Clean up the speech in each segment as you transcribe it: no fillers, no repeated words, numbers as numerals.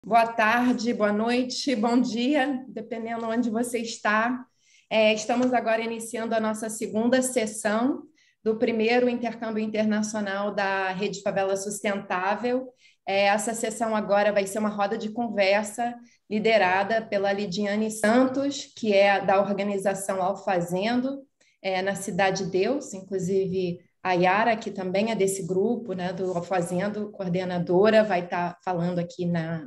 Boa tarde, boa noite, bom dia, dependendo onde você está. Estamos agora iniciando a nossa segunda sessão do primeiro intercâmbio internacional da Rede Favela Sustentável. Essa sessão agora vai ser uma roda de conversa liderada pela Lidiane Santos, que é da organização Alfazendo, na Cidade de Deus, inclusive a Yara, que também é desse grupo, né, do Alfazendo, coordenadora, vai estar falando aqui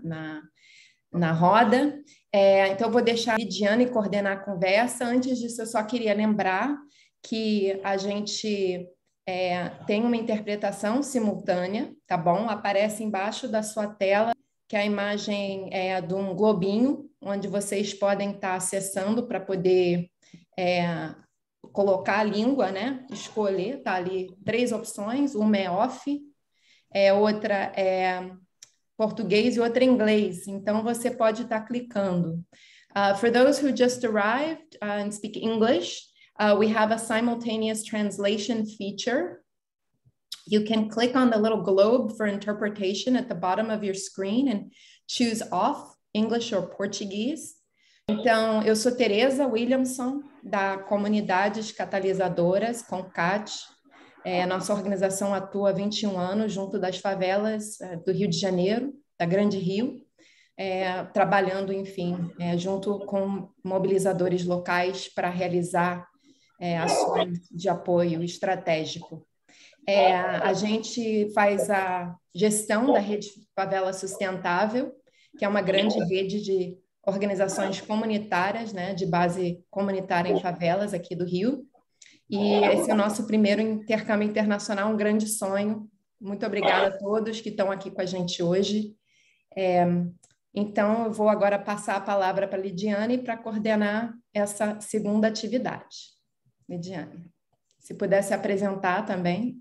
na roda. Então, eu vou deixar a Lidiane coordenar a conversa. Antes disso, eu só queria lembrar que a gente tem uma interpretação simultânea, tá bom? Aparece embaixo da sua tela, que a imagem é de um globinho, onde vocês podem estar acessando para poder colocar a língua, né? Escolher, tá ali 3 opções, uma é off, outra é português e outra em inglês. Então, você pode estar clicando. For those who just arrived and speak English, we have a simultaneous translation feature. You can click on the little globe for interpretation at the bottom of your screen and choose off, English or Portuguese. Então, eu sou Teresa Williamson, da Comunidades Catalisadoras, CONCAT. Nossa organização atua há 21 anos junto das favelas do Rio de Janeiro, da Grande Rio, trabalhando, enfim, junto com mobilizadores locais para realizar ações de apoio estratégico. A gente faz a gestão da Rede Favela Sustentável, que é uma grande rede de organizações comunitárias, né, de base comunitária em favelas aqui do Rio. E esse é o nosso primeiro intercâmbio internacional, um grande sonho. Muito obrigada a todos que estão aqui com a gente hoje. Então, eu vou agora passar a palavra para a Lidiane para coordenar essa segunda atividade. Lidiane, se pudesse apresentar também.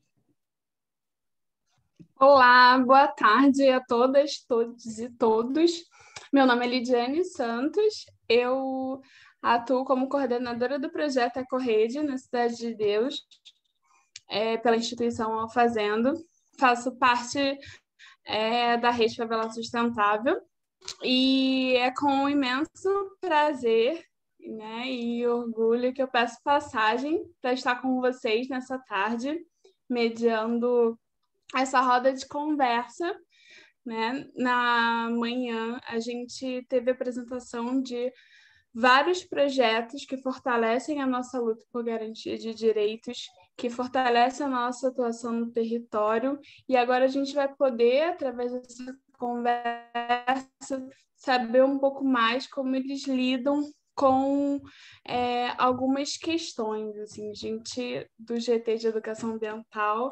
Olá, boa tarde a todas, todos e todos. Meu nome é Lidiane Santos, eu atuo como coordenadora do projeto EcoRede na Cidade de Deus, pela instituição Alfazendo. Faço parte da Rede Favela Sustentável e é com um imenso prazer, né, e orgulho que eu peço passagem para estar com vocês nessa tarde, mediando essa roda de conversa, né? Na manhã, a gente teve a apresentação de vários projetos que fortalecem a nossa luta por garantia de direitos, que fortalecem a nossa atuação no território, e agora a gente vai poder, através dessa conversa, saber um pouco mais como eles lidam com algumas questões, assim, gente do GT de Educação Ambiental,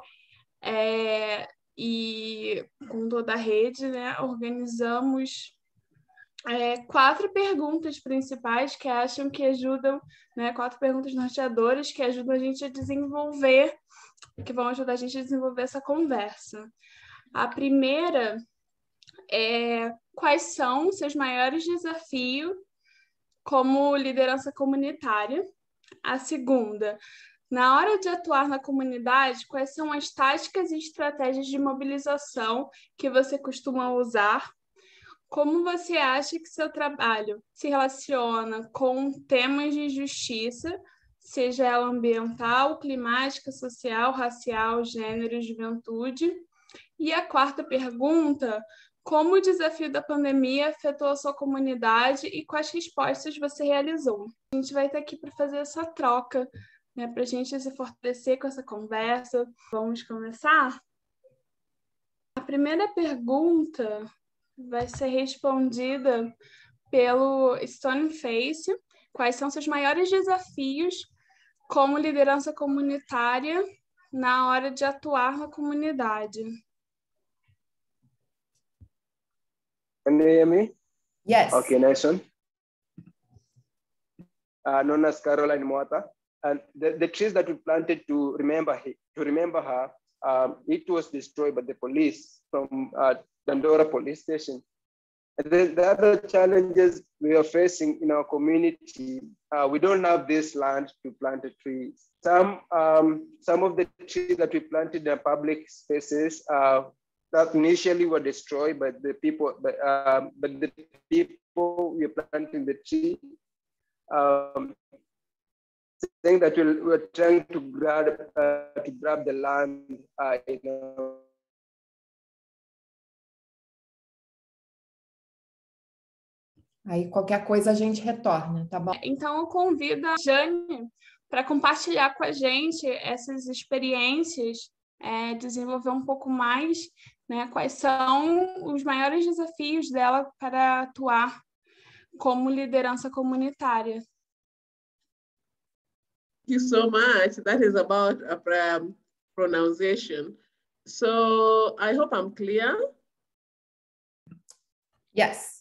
e com toda a rede, né, organizamos 4 perguntas principais que acham que ajudam, né, 4 perguntas norteadoras que ajudam a gente a desenvolver, que vão ajudar a gente a desenvolver essa conversa. A primeira é: quais são os seus maiores desafios como liderança comunitária? A segunda: na hora de atuar na comunidade, quais são as táticas e estratégias de mobilização que você costuma usar? Como você acha que seu trabalho se relaciona com temas de justiça, seja ela ambiental, climática, social, racial, gênero, juventude? E a quarta pergunta: como o desafio da pandemia afetou a sua comunidade e quais respostas você realizou? A gente vai estar aqui para fazer essa troca, né, para a gente se fortalecer com essa conversa. Vamos começar? A primeira pergunta vai ser respondida pelo Stoneface. Quais são seus maiores desafios como liderança comunitária na hora de atuar na comunidade? Can you hear me? Yes. Okay, nice one. Known as Caroline Mota. And the trees that we planted to remember her, it was destroyed by the police from Dandora police station. And then the other challenges we are facing in our community, we don't have this land to plant the trees. Some of the trees that we planted in public spaces that initially were destroyed by the people, but the people we are planting the tree, saying that we're trying to grab the land, you know. Aí qualquer coisa a gente retorna, tá bom? Então eu convido a Jane para compartilhar com a gente essas experiências, desenvolver um pouco mais, né, quais são os maiores desafios dela para atuar como liderança comunitária. Thank you so much. That is about pronunciation. So I hope I'm clear. Yes.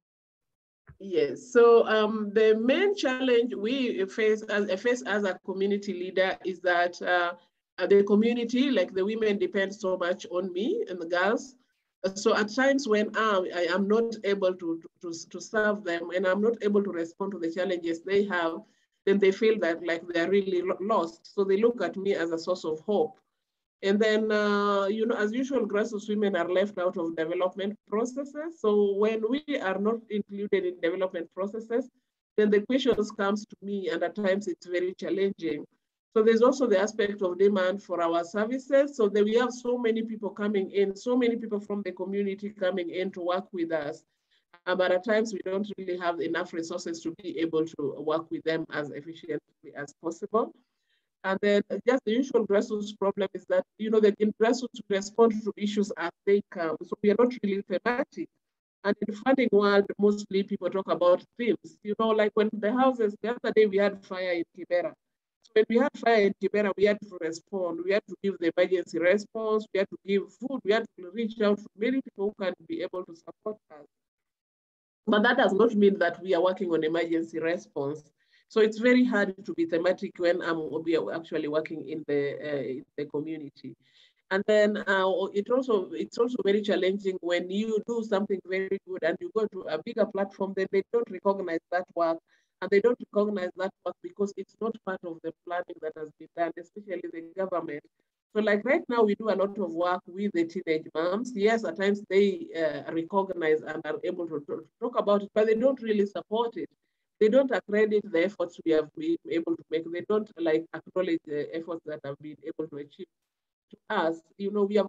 Yes, so the main challenge we face as a community leader is that the community, like the women, depend so much on me and the girls. So at times when I am not able to serve them and I'm not able to respond to the challenges they have, then they feel that like they're really lost. So they look at me as a source of hope. And then, you know, as usual, grassroots women are left out of development processes. So when we are not included in development processes, then the questions comes to me, and at times it's very challenging. So there's also the aspect of demand for our services. So that we have so many people coming in, so many people from the community coming in to work with us. But at times we don't really have enough resources to be able to work with them as efficiently as possible. And then just the usual grassroots problem is that, you know, the grassroots respond to issues as they come. So we are not really thematic. And in the funding world, mostly people talk about themes. You know, like when the houses, the other day we had fire in Kibera. So when we had fire in Kibera, we had to respond. We had to give the emergency response. We had to give food. We had to reach out to many people who can be able to support us. But that does not mean that we are working on emergency response. So it's very hard to be thematic when we are actually working in the community. And then it's also very challenging when you do something very good and you go to a bigger platform, then they don't recognize that work. And they don't recognize that work because it's not part of the planning that has been done, especially the government. So like right now, we do a lot of work with the teenage moms. Yes, at times they recognize and are able to talk about it, but they don't really support it. They don't accredit the efforts we have been able to make. They don't like acknowledge the efforts that have been able to achieve. To us, you know, we have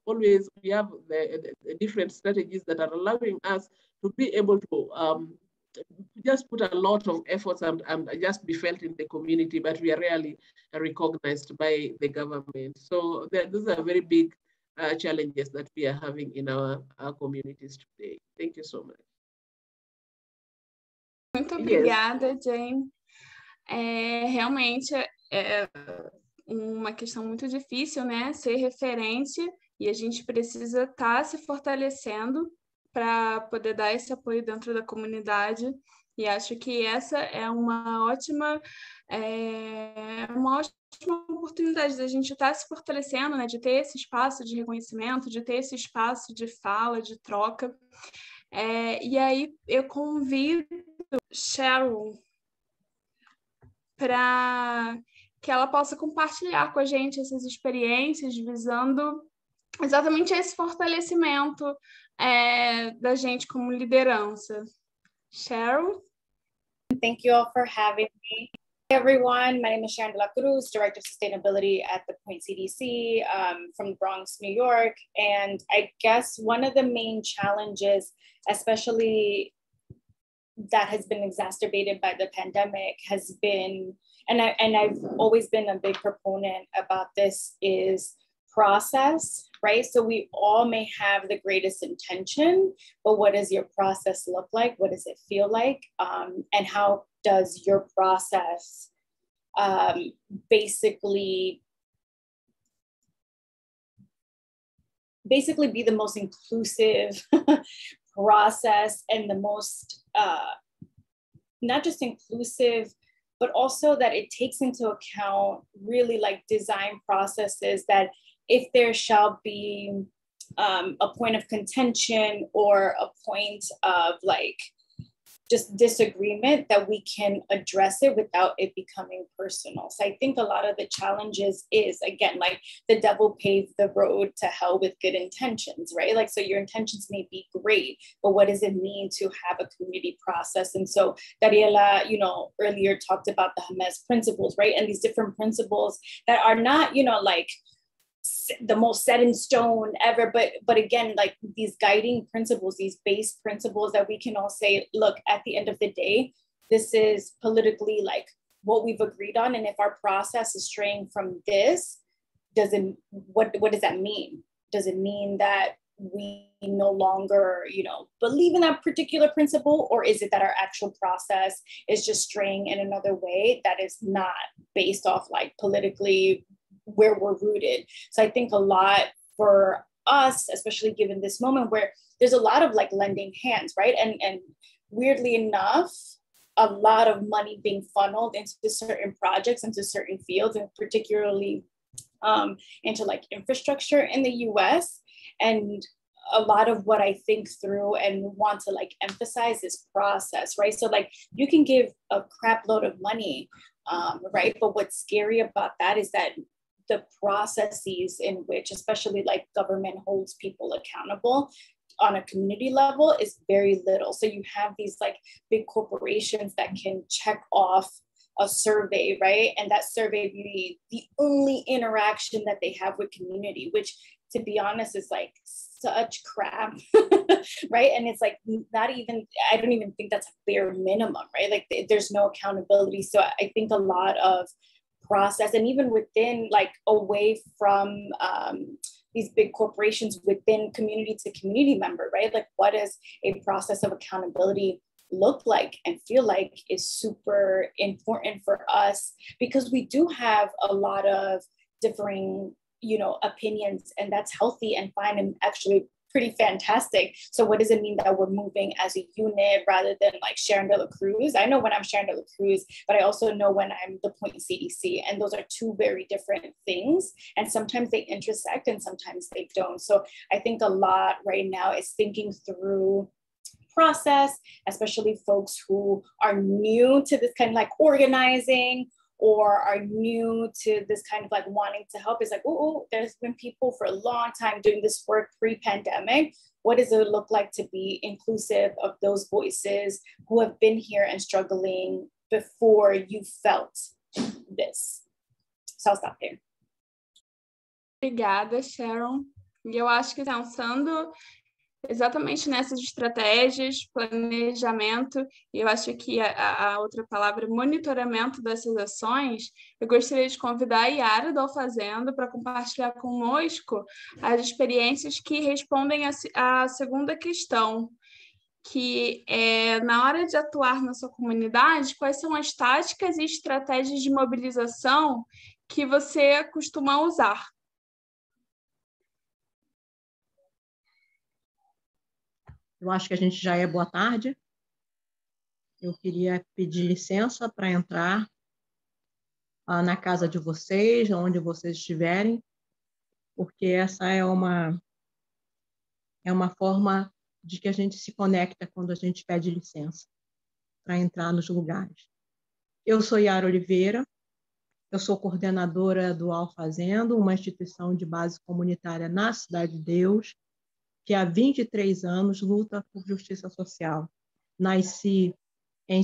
the different strategies that are allowing us to be able to just put a lot of efforts and just be felt in the community, but we are rarely recognized by the government. So these are very big challenges that we are having in our communities today. Thank you so much. Muito obrigada, Jane. Realmente é uma questão muito difícil, né? Ser referência, e a gente precisa estar se fortalecendo para poder dar esse apoio dentro da comunidade. E acho que essa é uma ótima oportunidade da gente estar se fortalecendo, né? De ter esse espaço de reconhecimento, de ter esse espaço de fala, de troca. E aí eu convido Cheryl para que ela possa compartilhar com a gente essas experiências, visando exatamente esse fortalecimento da gente como liderança. Cheryl? Thank you all for having me. Hey everyone, my name is Sharon de la Cruz, Director of Sustainability at the Point CDC from the Bronx, New York. And I guess one of the main challenges, especially that has been exacerbated by the pandemic, has been, and I've always been a big proponent about this, is process, right? So we all may have the greatest intention, but what does your process look like? What does it feel like? And how does your process basically be the most inclusive process and the most, not just inclusive, but also that it takes into account really like design processes that if there shall be a point of contention or a point of like just disagreement, that we can address it without it becoming personal. So I think a lot of the challenges is, again, like the devil paved the road to hell with good intentions, right? Like, so your intentions may be great, but what does it mean to have a community process? And so Dariela, you know, earlier talked about the Hermes principles, right? And these different principles that are not, you know, like the most set in stone ever, but again, like these guiding principles, these base principles that we can all say, look, at the end of the day, this is politically like what we've agreed on, and if our process is straying from this, what does that mean? Does it mean that we no longer, you know, believe in that particular principle, or is it that our actual process is just straying in another way that is not based off like politically where we're rooted? So I think a lot for us, especially given this moment where there's a lot of like lending hands, right? And weirdly enough, a lot of money being funneled into certain projects, into certain fields, and particularly into like infrastructure in the US. And a lot of what I think through and want to like emphasize is process, right? So like you can give a crap load of money, right? But what's scary about that is that the processes in which, especially like government holds people accountable on a community level, is very little. So you have these like big corporations that can check off a survey, right? And that survey be the only interaction that they have with community, which, to be honest, is like such crap, right? And it's like not even, I don't even think that's a bare minimum, right? Like there's no accountability. So I think a lot of process, and even within, like away from these big corporations, within community to community member, right? Like what does a process of accountability look like and feel like is super important for us, because we do have a lot of differing, you know, opinions, and that's healthy and fine and actually pretty fantastic. So what does it mean that we're moving as a unit rather than like Sharon de la Cruz? I know when I'm Sharon de la Cruz, but I also know when I'm the Point CDC, and those are two very different things. And sometimes they intersect and sometimes they don't. So I think a lot right now is thinking through process, especially folks who are new to this kind of like organizing, or are new to this kind of like wanting to help. Is like, oh, there's been people for a long time doing this work pre-pandemic. What does it look like to be inclusive of those voices who have been here and struggling before you felt this? So I'll stop there. Obrigada, Sharon. E eu acho que pensando exatamente nessas estratégias, planejamento, e eu acho que a outra palavra, monitoramento dessas ações, eu gostaria de convidar a Yara do Alfazendo para compartilhar conosco as experiências que respondem à segunda questão, que é, na hora de atuar na sua comunidade, quais são as táticas e estratégias de mobilização que você costuma usar? Eu acho que a gente já é boa tarde. Eu queria pedir licença para entrar na casa de vocês, onde vocês estiverem, porque essa é uma forma de que a gente se conecta quando a gente pede licença para entrar nos lugares. Eu sou Yara Oliveira, eu sou coordenadora do Alfazendo, uma instituição de base comunitária na Cidade de Deus, que há 23 anos luta por justiça social. Nasci em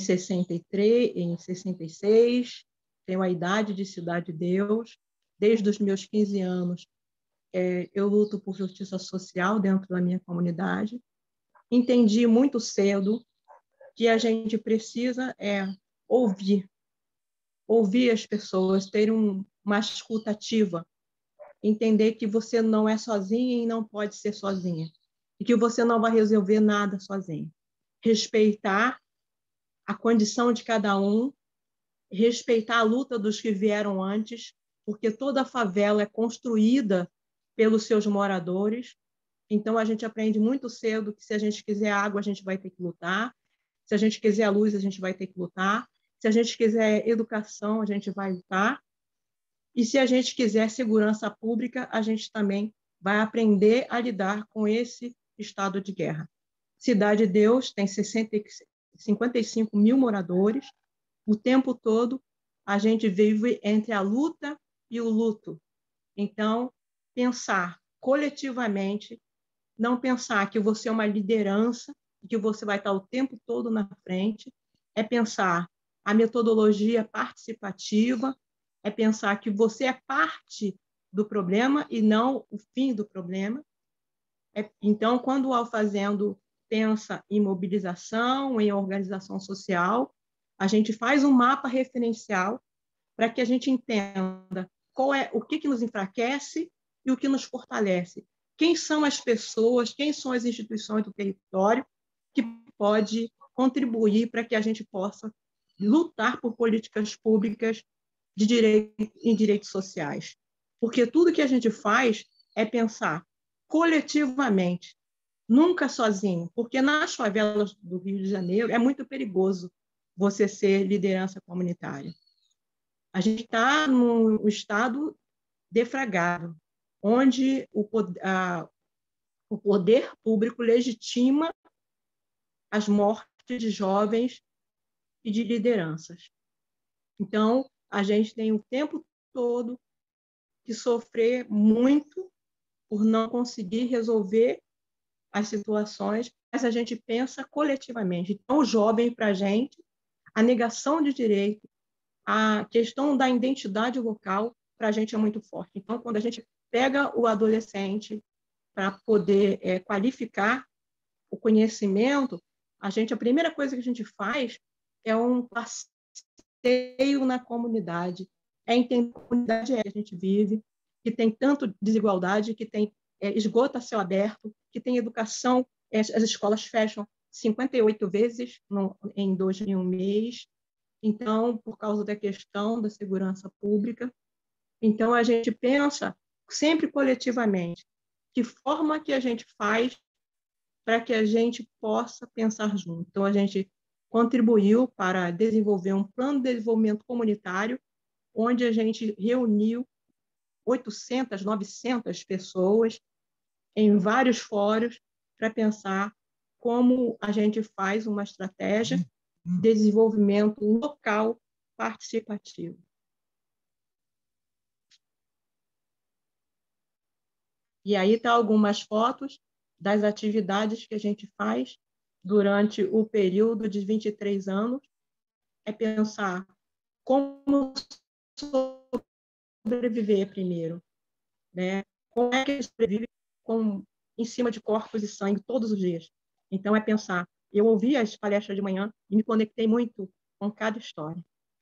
66, tenho a idade de Cidade de Deus. Desde os meus 15 anos, eu luto por justiça social dentro da minha comunidade. Entendi muito cedo que a gente precisa ouvir as pessoas, ter uma escuta ativa, entender que você não é sozinha e não pode ser sozinha, e que você não vai resolver nada sozinha. Respeitar a condição de cada um, respeitar a luta dos que vieram antes, porque toda favela é construída pelos seus moradores. Então, a gente aprende muito cedo que se a gente quiser água, a gente vai ter que lutar. Se a gente quiser luz, a gente vai ter que lutar. Se a gente quiser educação, a gente vai lutar. E se a gente quiser segurança pública, a gente também vai aprender a lidar com esse estado de guerra. Cidade de Deus tem 55 mil moradores. O tempo todo, a gente vive entre a luta e o luto. Então, pensar coletivamente, não pensar que você é uma liderança, que você vai estar o tempo todo na frente, é pensar a metodologia participativa, é pensar que você é parte do problema e não o fim do problema. Então, quando o Alfazendo pensa em mobilização, em organização social, a gente faz um mapa referencial para que a gente entenda o que nos enfraquece e o que nos fortalece. Quem são as pessoas, quem são as instituições do território que pode contribuir para que a gente possa lutar por políticas públicas em direitos sociais. Porque tudo que a gente faz é pensar coletivamente, nunca sozinho, porque nas favelas do Rio de Janeiro é muito perigoso você ser liderança comunitária. A gente está num estado defragado, onde o poder público legitima as mortes de jovens e de lideranças. Então, a gente tem o tempo todo que sofrer muito por não conseguir resolver as situações, mas a gente pensa coletivamente. Então, o jovem, para a gente, a negação de direito, a questão da identidade local, para a gente é muito forte. Então, quando a gente pega o adolescente para poder qualificar o conhecimento, a primeira coisa que a gente faz é um passeio na comunidade, é entender a comunidade que a gente vive, que tem tanto desigualdade, que tem esgoto a céu aberto, que tem educação, as escolas fecham 58 vezes em um mês, então, por causa da questão da segurança pública. Então, a gente pensa sempre coletivamente que forma que a gente faz para que a gente possa pensar junto. Então, a gente contribuiu para desenvolver um plano de desenvolvimento comunitário, onde a gente reuniu 800, 900 pessoas em vários fóruns para pensar como a gente faz uma estratégia de desenvolvimento local participativo. E aí estão algumas fotos das atividades que a gente faz durante o período de 23 anos. É pensar como sobreviver primeiro, né? Como é que a gente sobrevive em cima de corpos e sangue todos os dias? Então, é pensar. Eu ouvi as palestras de manhã e me conectei muito com cada história.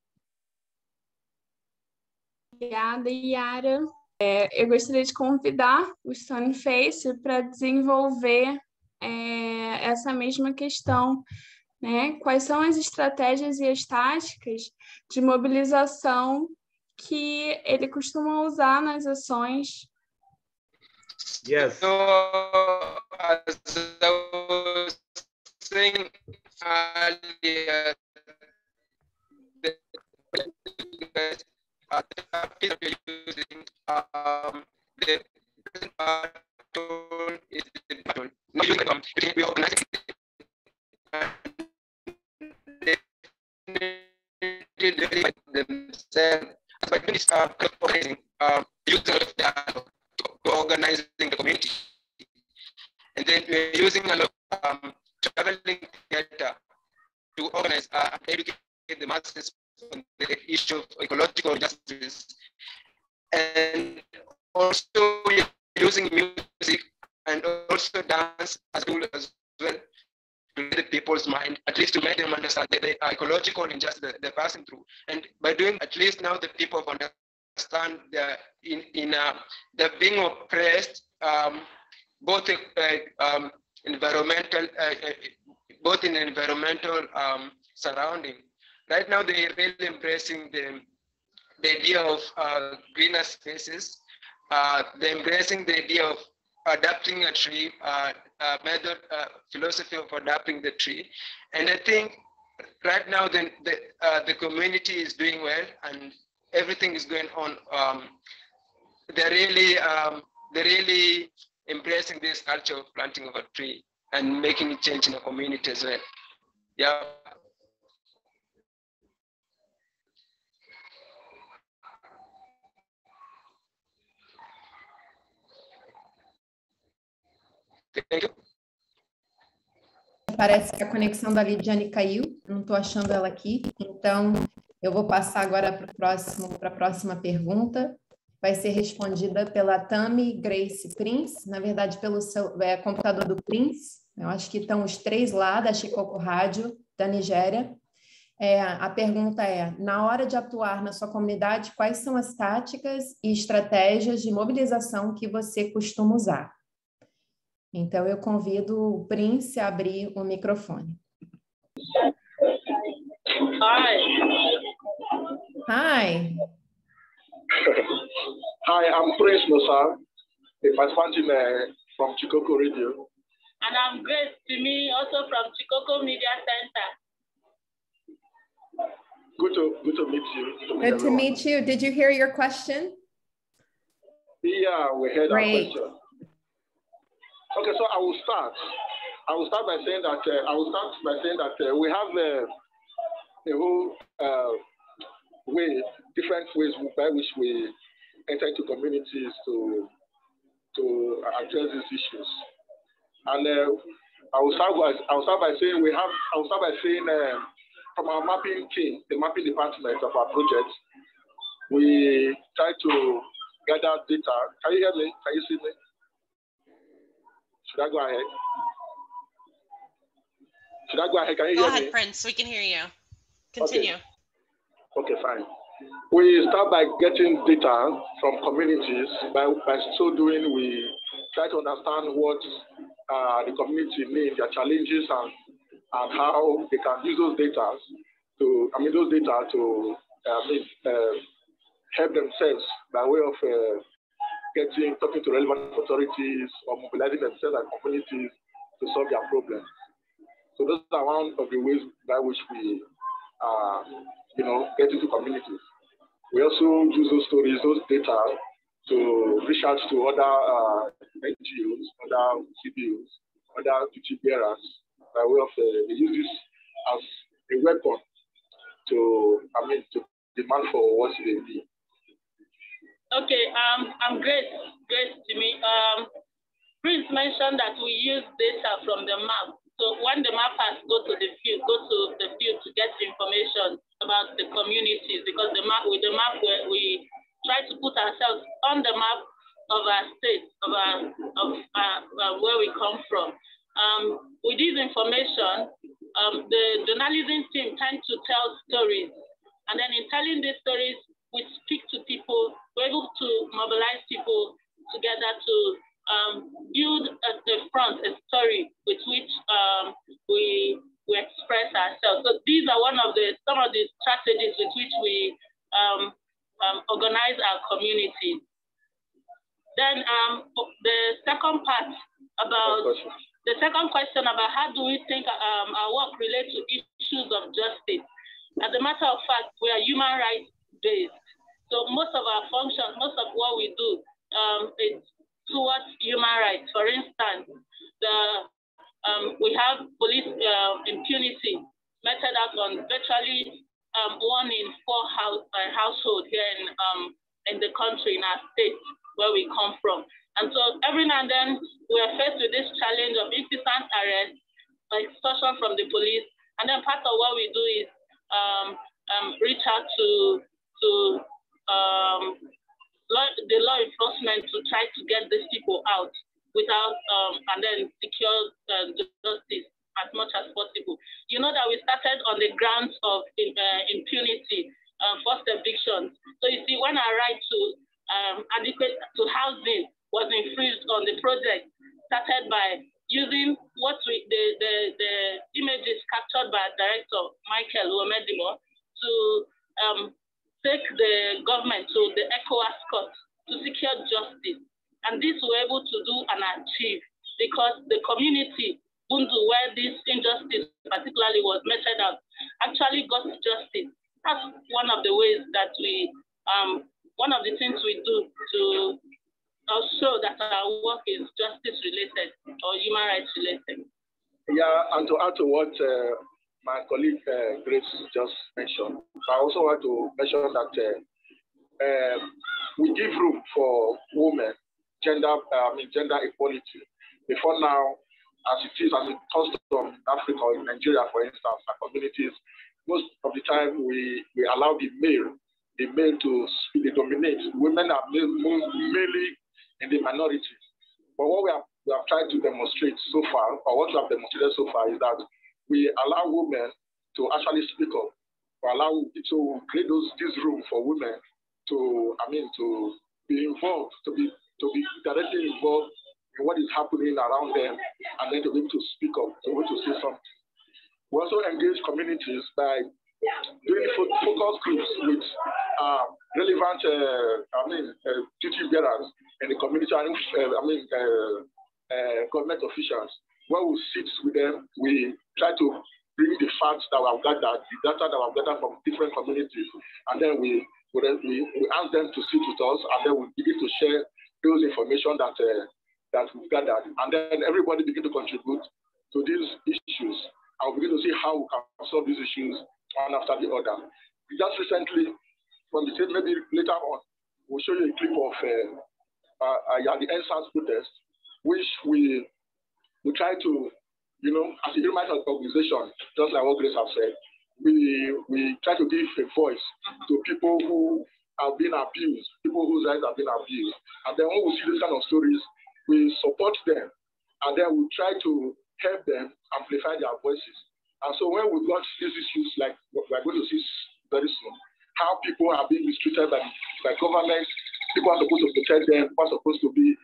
Obrigada, Yara. Eu gostaria de convidar o Stoneface para desenvolver essa mesma questão, né? Quais são as estratégias e as táticas de mobilização que ele costuma usar nas ações? Yes. So, as I was saying earlier, the using the present pattern is the pattern. Now we organize themselves by doing this organizing, using a lot of data to organizing the community, and then we're using a lot of traveling data to organize and educate the masses on the issue of ecological justice. And also we're using music and also dance as a tool as well to get the people's mind, at least to make them understand that the ecological injustice they're passing through. And by doing, at least now the people understand they're they're being oppressed, both environmental, both in environmental surrounding. Right now, they're really embracing the idea of greener spaces. They're embracing the idea of adapting a tree, method, philosophy of adapting the tree. And I think right now the community is doing well and everything is going on. They're really embracing this culture of planting of a tree and making it change in the community as well. Yeah, Thank you. Parece que a conexão da Lidiane caiu, não estou achando ela aqui, então eu vou passar agora para a próxima pergunta. Vai ser respondida pela Tami Grace Prince, na verdade pelo computador do Prince. Eu acho que estão os três lá da Shikoku Rádio, da Nigéria. A pergunta é, na hora de atuar na sua comunidade, quais são as táticas e estratégias de mobilização que você costuma usar? Então, eu convido o Prince a abrir o microfone. Hi. Hi. Hi, I'm Prince Musa, a participant from Shikoku Radio. And I'm Grace Timi, also from Shikoku Media Center. Good to meet you. Good to meet you. Did you hear your question? Yeah, we heard our Great. question. Okay, so I will start. by saying that we have a whole different ways by which we enter into communities to address these issues. And I will start by saying from our mapping team, the mapping department of our project, we try to gather data. Can you hear me? Can you see me? Should I go ahead? Can you hear me? Go ahead, Prince. We can hear you. Continue. Okay, fine. We start by getting data from communities. By so doing, we try to understand what the community needs, their challenges, and how they can use those data to help themselves by way of talking to relevant authorities or mobilizing themselves and communities to solve their problems. So those are one of the ways by which we get into communities. We also use those stories, those data, to reach out to other NGOs, other CBOs, other duty bearers, by way of they use this as a weapon to demand for what they need. Okay, I'm Grace Jimmy. Prince mentioned that we use data from the map. So when the mappers go to the field to get information about the communities, because with the map we try to put ourselves on the map of our state, of where we come from. With this information, the journalism team tend to tell stories, and then in telling these stories, we speak to people. We're able to mobilize people together to build a story with which we express ourselves. So these are some of the strategies with which we organize our communities. Then the second question about how do we think our work relates to issues of justice. As a matter of fact, we are human rights based. So most of our functions, most of what we do is towards human rights. For instance, we have police impunity meted out on virtually 1 in 4 households here in the country, in our state where we come from. And so every now and then we are faced with this challenge of incessant arrest, extortion from the police. And then part of what we do is reach out to the law enforcement to try to get these people out without and then secure justice as much as possible. You know that we started on the grounds of impunity, forced evictions. So you see, when our right to adequate to housing was infringed on the project, started by using the images captured by Director Michael Uwemedimo to take the government to the ECOWAS court to secure justice. And this we were able to do and achieve because the community, Bundu, where this injustice particularly was meted out, actually got justice. That's one of the ways that we, one of the things we do to show that our work is justice related or human rights related. Yeah, and to add to what my colleague Grace just mentioned, I also want to mention that we give room for women, gender equality Before now, as it is, as a custom in Africa or in Nigeria, for instance, our communities, most of the time we allow the male to dominate. Women are mainly in the minority. But what we have tried to demonstrate so far, or what we have demonstrated so far, is that we allow women to actually speak up, to create this room for women to be involved, to be directly involved in what is happening around them, and then to be able to speak up, to be able to say something. We also engage communities by doing focus groups with relevant duty bearers in the community, government officials. When we sit with them, we try to bring the facts that we have gathered, the data that we have gathered from different communities, and then we ask them to sit with us, and then we begin to share those information that we've gathered, and then everybody begin to contribute to these issues, and we begin to see how we can solve these issues one after the other. Just recently, maybe later on, we'll show you a clip of the NSAS protest, which we try to, as a human rights organization, just like what Grace has said, we try to give a voice to people who have been abused, people whose rights have been abused. And then when we see these kind of stories, we support them, and then we try to help them amplify their voices. And so when we got these issues, like we're going to see very soon, how people are being mistreated by government, people are supposed to protect them, people are supposed to be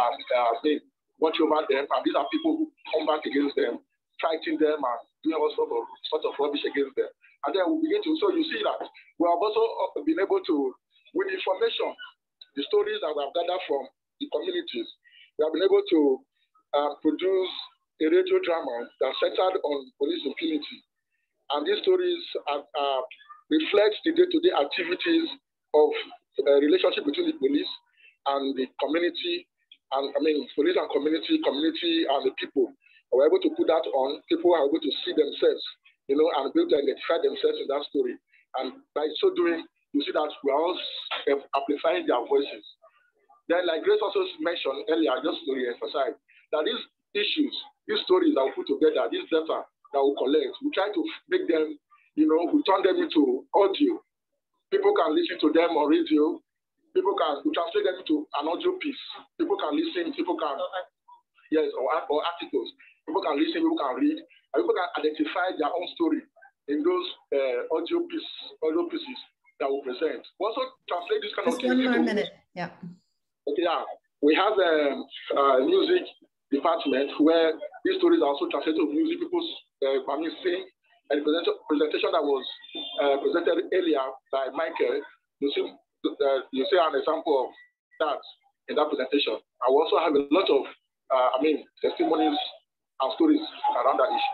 watch over them, and these are people who come back against them, fighting them and doing all sorts of rubbish against them. And then we begin to, so you see that we have also been able to, with information, the stories that we have gathered from the communities, we have been able to produce a radio drama that centered on police impunity. And these stories reflect the day-to-day activities of relationship between the police and the community, and police and community and the people. We're able to put that on. People are able to see themselves, and be able to identify themselves in that story. And by so doing, you see that we're all amplifying their voices. Then, like Grace also mentioned earlier, just to re-emphasize, that these issues, these stories that we put together, this data that we collect, we try to make them, we turn them into audio. People can listen to them on radio. People can translate them into an audio piece. People can listen, people can, or articles. People can listen, people can read, and people can identify their own story in those audio pieces that we present. We also translate this kind of thing. Just one more minute, yeah. Okay, yeah. We have a music department where these stories are also translated to music. People's, sing, and the presentation that was presented earlier by Michael, you see an example of that in that presentation. I also have a lot of, testimonies and stories around that issue.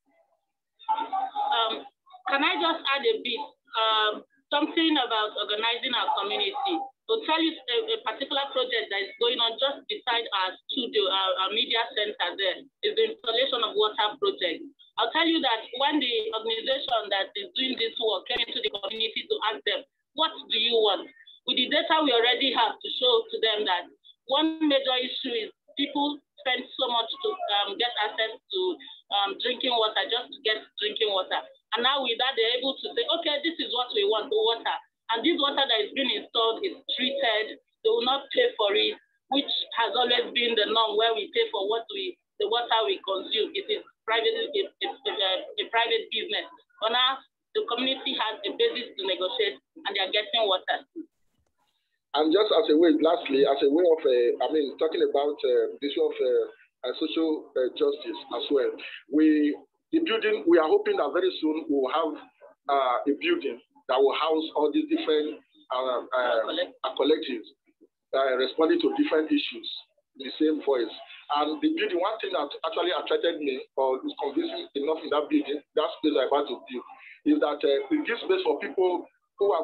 Can I just add a bit? Something about organizing our community. To tell you a particular project that is going on just beside our studio, our media center there, is the installation of water project. I'll tell you that when the organization that is doing this work came into the community to ask them, what do you want? With the data we already have to show to them that one major issue is people spend so much to get access to drinking water, just to get drinking water. And now with that, they're able to say, okay, this is what we want, the water. And this water that is being installed is treated. They will not pay for it, which has always been the norm, where we pay for the water we consume. It is a private business. But now the community has a basis to negotiate, and they are getting water. And just as a way, lastly, as a way of, talking about the issue of social justice as well. We are hoping that very soon we will have a building that will house all these different collectives responding to different issues in the same voice. And the building, one thing that actually attracted me, or is convincing enough in that building, that space I'm about to build, is that it gives space for people who are,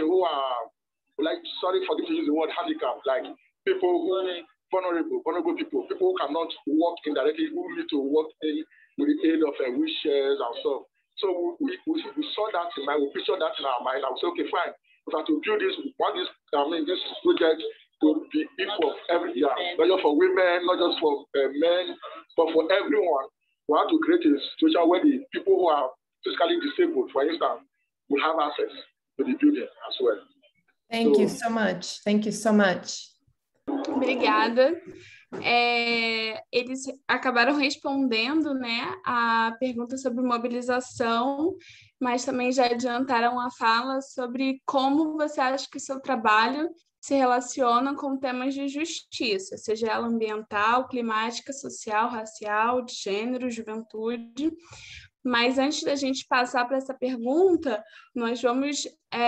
sorry for using the word handicap, like people who are vulnerable people who cannot walk indirectly, who need to walk with the aid of wheelchairs and stuff. So we saw that in mind, we pictured that in our mind. I would say, okay, fine. If I have to build this, this project to be equal every year, not just for women, not just for men, but for everyone. We have to create a situation where the people who are physically disabled, for instance, will have access to the building as well. Thank you so much. Thank you so much. Obrigada. Eles acabaram respondendo, né, a pergunta sobre mobilização, mas também já adiantaram a fala sobre como você acha que seu trabalho se relaciona com temas de justiça, seja ela ambiental, climática, social, racial, de gênero, juventude. Mas antes da gente passar para essa pergunta, nós vamos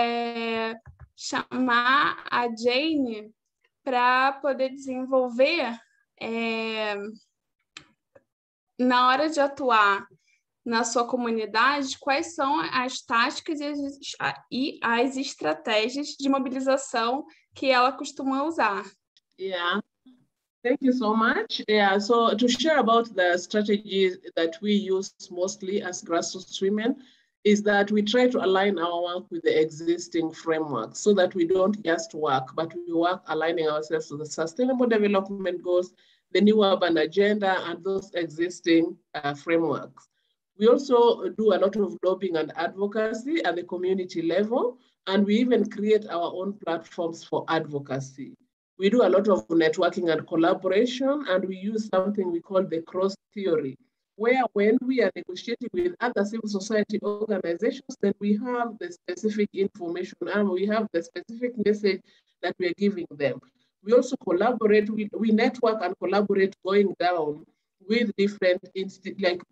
chamar a Jane para poder desenvolver, na hora de atuar na sua comunidade, quais são as táticas e as estratégias de mobilização que ela costuma usar. Yeah, thank you so much. Yeah, so to share about the strategies that we use mostly as grassroots women is that we try to align our work with the existing framework so that we don't just work, but we work aligning ourselves to the Sustainable Development Goals, the New Urban Agenda, and those existing frameworks. We also do a lot of lobbying and advocacy at the community level, and we even create our own platforms for advocacy. We do a lot of networking and collaboration, and we use something we call the cross theory, where when we are negotiating with other civil society organizations, then we have the specific information and we have the specific message that we are giving them. We also collaborate, we network and collaborate going down with different, like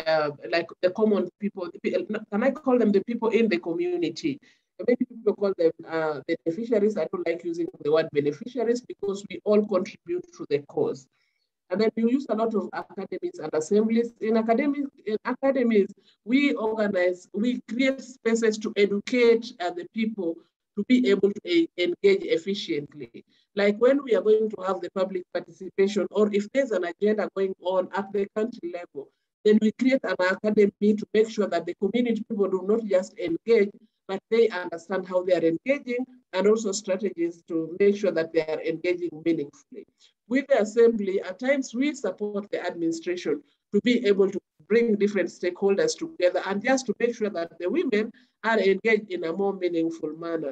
the common people. Can I call them the people in the community? Many people call them beneficiaries. I don't like using the word beneficiaries because we all contribute to the cause. And then we use a lot of academies and assemblies. In academies, we organize, we create spaces to educate the people to be able to engage efficiently. Like when we are going to have the public participation, or if there's an agenda going on at the country level, then we create an academy to make sure that the community people do not just engage, but they understand how they are engaging and also strategies to make sure that they are engaging meaningfully. With the assembly, at times we support the administration to be able to bring different stakeholders together and just to make sure that the women are engaged in a more meaningful manner.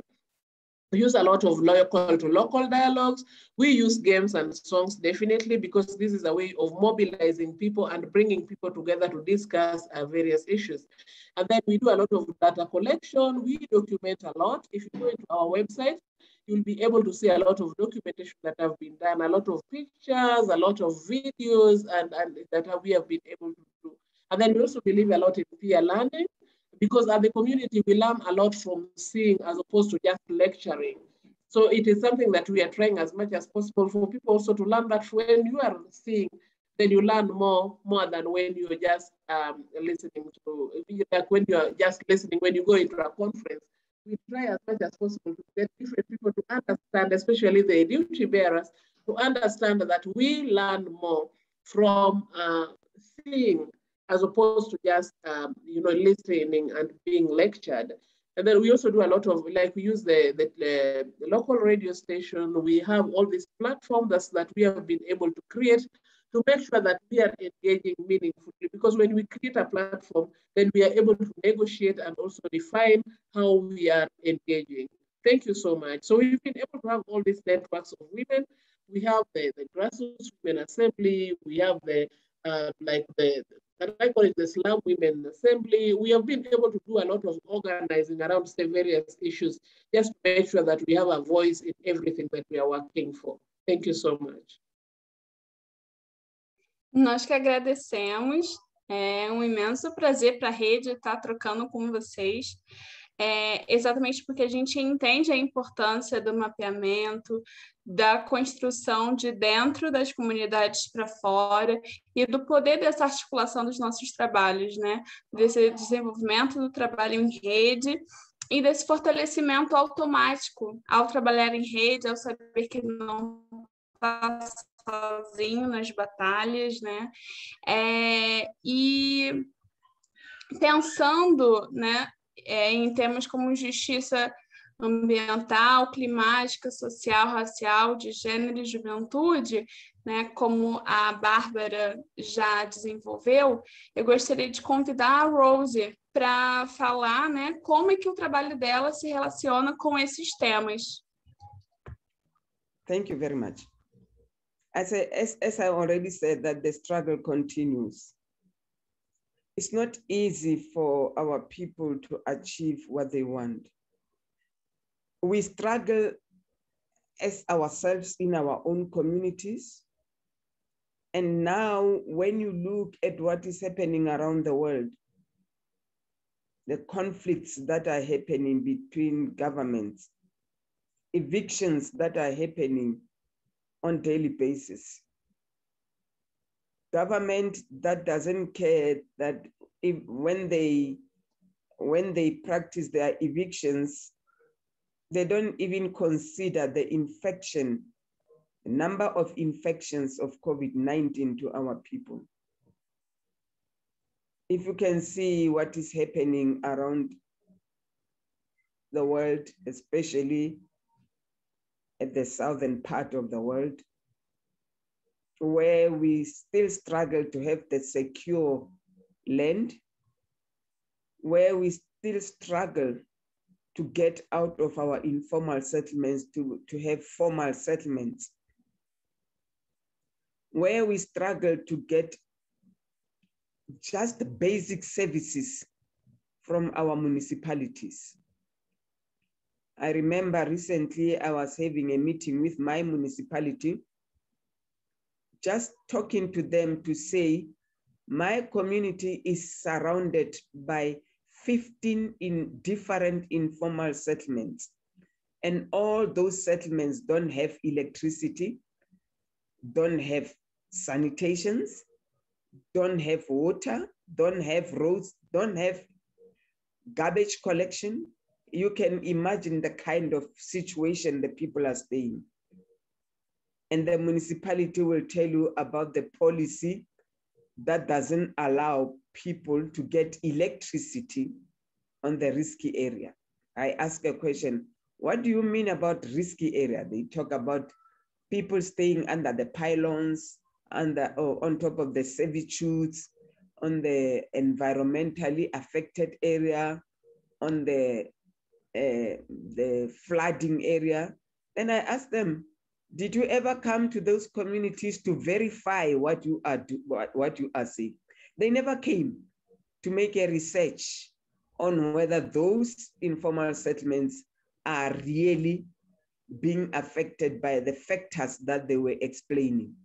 We use a lot of local to local dialogues. We use games and songs definitely because this is a way of mobilizing people and bringing people together to discuss various issues. And then we do a lot of data collection. We document a lot. If you go into our website, you'll be able to see a lot of documentation that have been done, a lot of pictures, a lot of videos, and that we have been able to do. And then we also believe a lot in peer learning, because as a community, we learn a lot from seeing as opposed to just lecturing. So it is something that we are trying as much as possible for people also to learn that when you are seeing, then you learn more than when you're just listening to, like when you're just listening, when you go into a conference. We try as much as possible to get different people to understand, especially the duty bearers, to understand that we learn more from seeing as opposed to just listening and being lectured. And then we also do a lot of, like we use the local radio station. We have all these platforms that we have been able to create to make sure that we are engaging meaningfully. Because when we create a platform, then we are able to negotiate and also define how we are engaging. Thank you so much. So we've been able to have all these networks of women. We have the Grassroots Women Assembly. We have the I call it the Slum Women Assembly. We have been able to do a lot of organizing around various issues, just to make sure that we have a voice in everything that we are working for. Thank you so much. Nós que agradecemos. É um imenso prazer para a rede estar trocando com vocês. Exatamente porque a gente entende a importância do mapeamento, da construção de dentro das comunidades para fora e do poder dessa articulação dos nossos trabalhos, né? Desse desenvolvimento do trabalho em rede e desse fortalecimento automático ao trabalhar em rede, ao saber que não está sozinho nas batalhas, né? E pensando, né, em temas como justiça ambiental, climática, social, racial, de gênero e juventude, né, como a Bárbara já desenvolveu, eu gostaria de convidar a Rose para falar, né, como é que o trabalho dela se relaciona com esses temas. Thank you very much. As I already said, that the struggle continues. It's not easy for our people to achieve what they want. We struggle as ourselves in our own communities. And now when you look at what is happening around the world, the conflicts that are happening between governments, evictions that are happening on a daily basis, government that doesn't care that when they practice their evictions, they don't even consider the number of infections of COVID-19 to our people. If you can see what is happening around the world, especially at the southern part of the world, where we still struggle to have the secure land, where we still struggle to get out of our informal settlements to have formal settlements, where we struggle to get just the basic services from our municipalities. I remember recently I was having a meeting with my municipality, just talking to them to say, my community is surrounded by 15 different informal settlements. And all those settlements don't have electricity, don't have sanitations, don't have water, don't have roads, don't have garbage collection. You can imagine the kind of situation the people are staying. And the municipality will tell you about the policy that doesn't allow people to get electricity on the risky area. I ask a question, what do you mean about risky area? They talk about people staying under the pylons, on top of the servitudes, on the environmentally affected area, on the flooding area. Then I ask them, did you ever come to those communities to verify what you are saying? They never came to make a research on whether those informal settlements are really being affected by the factors that they were explaining.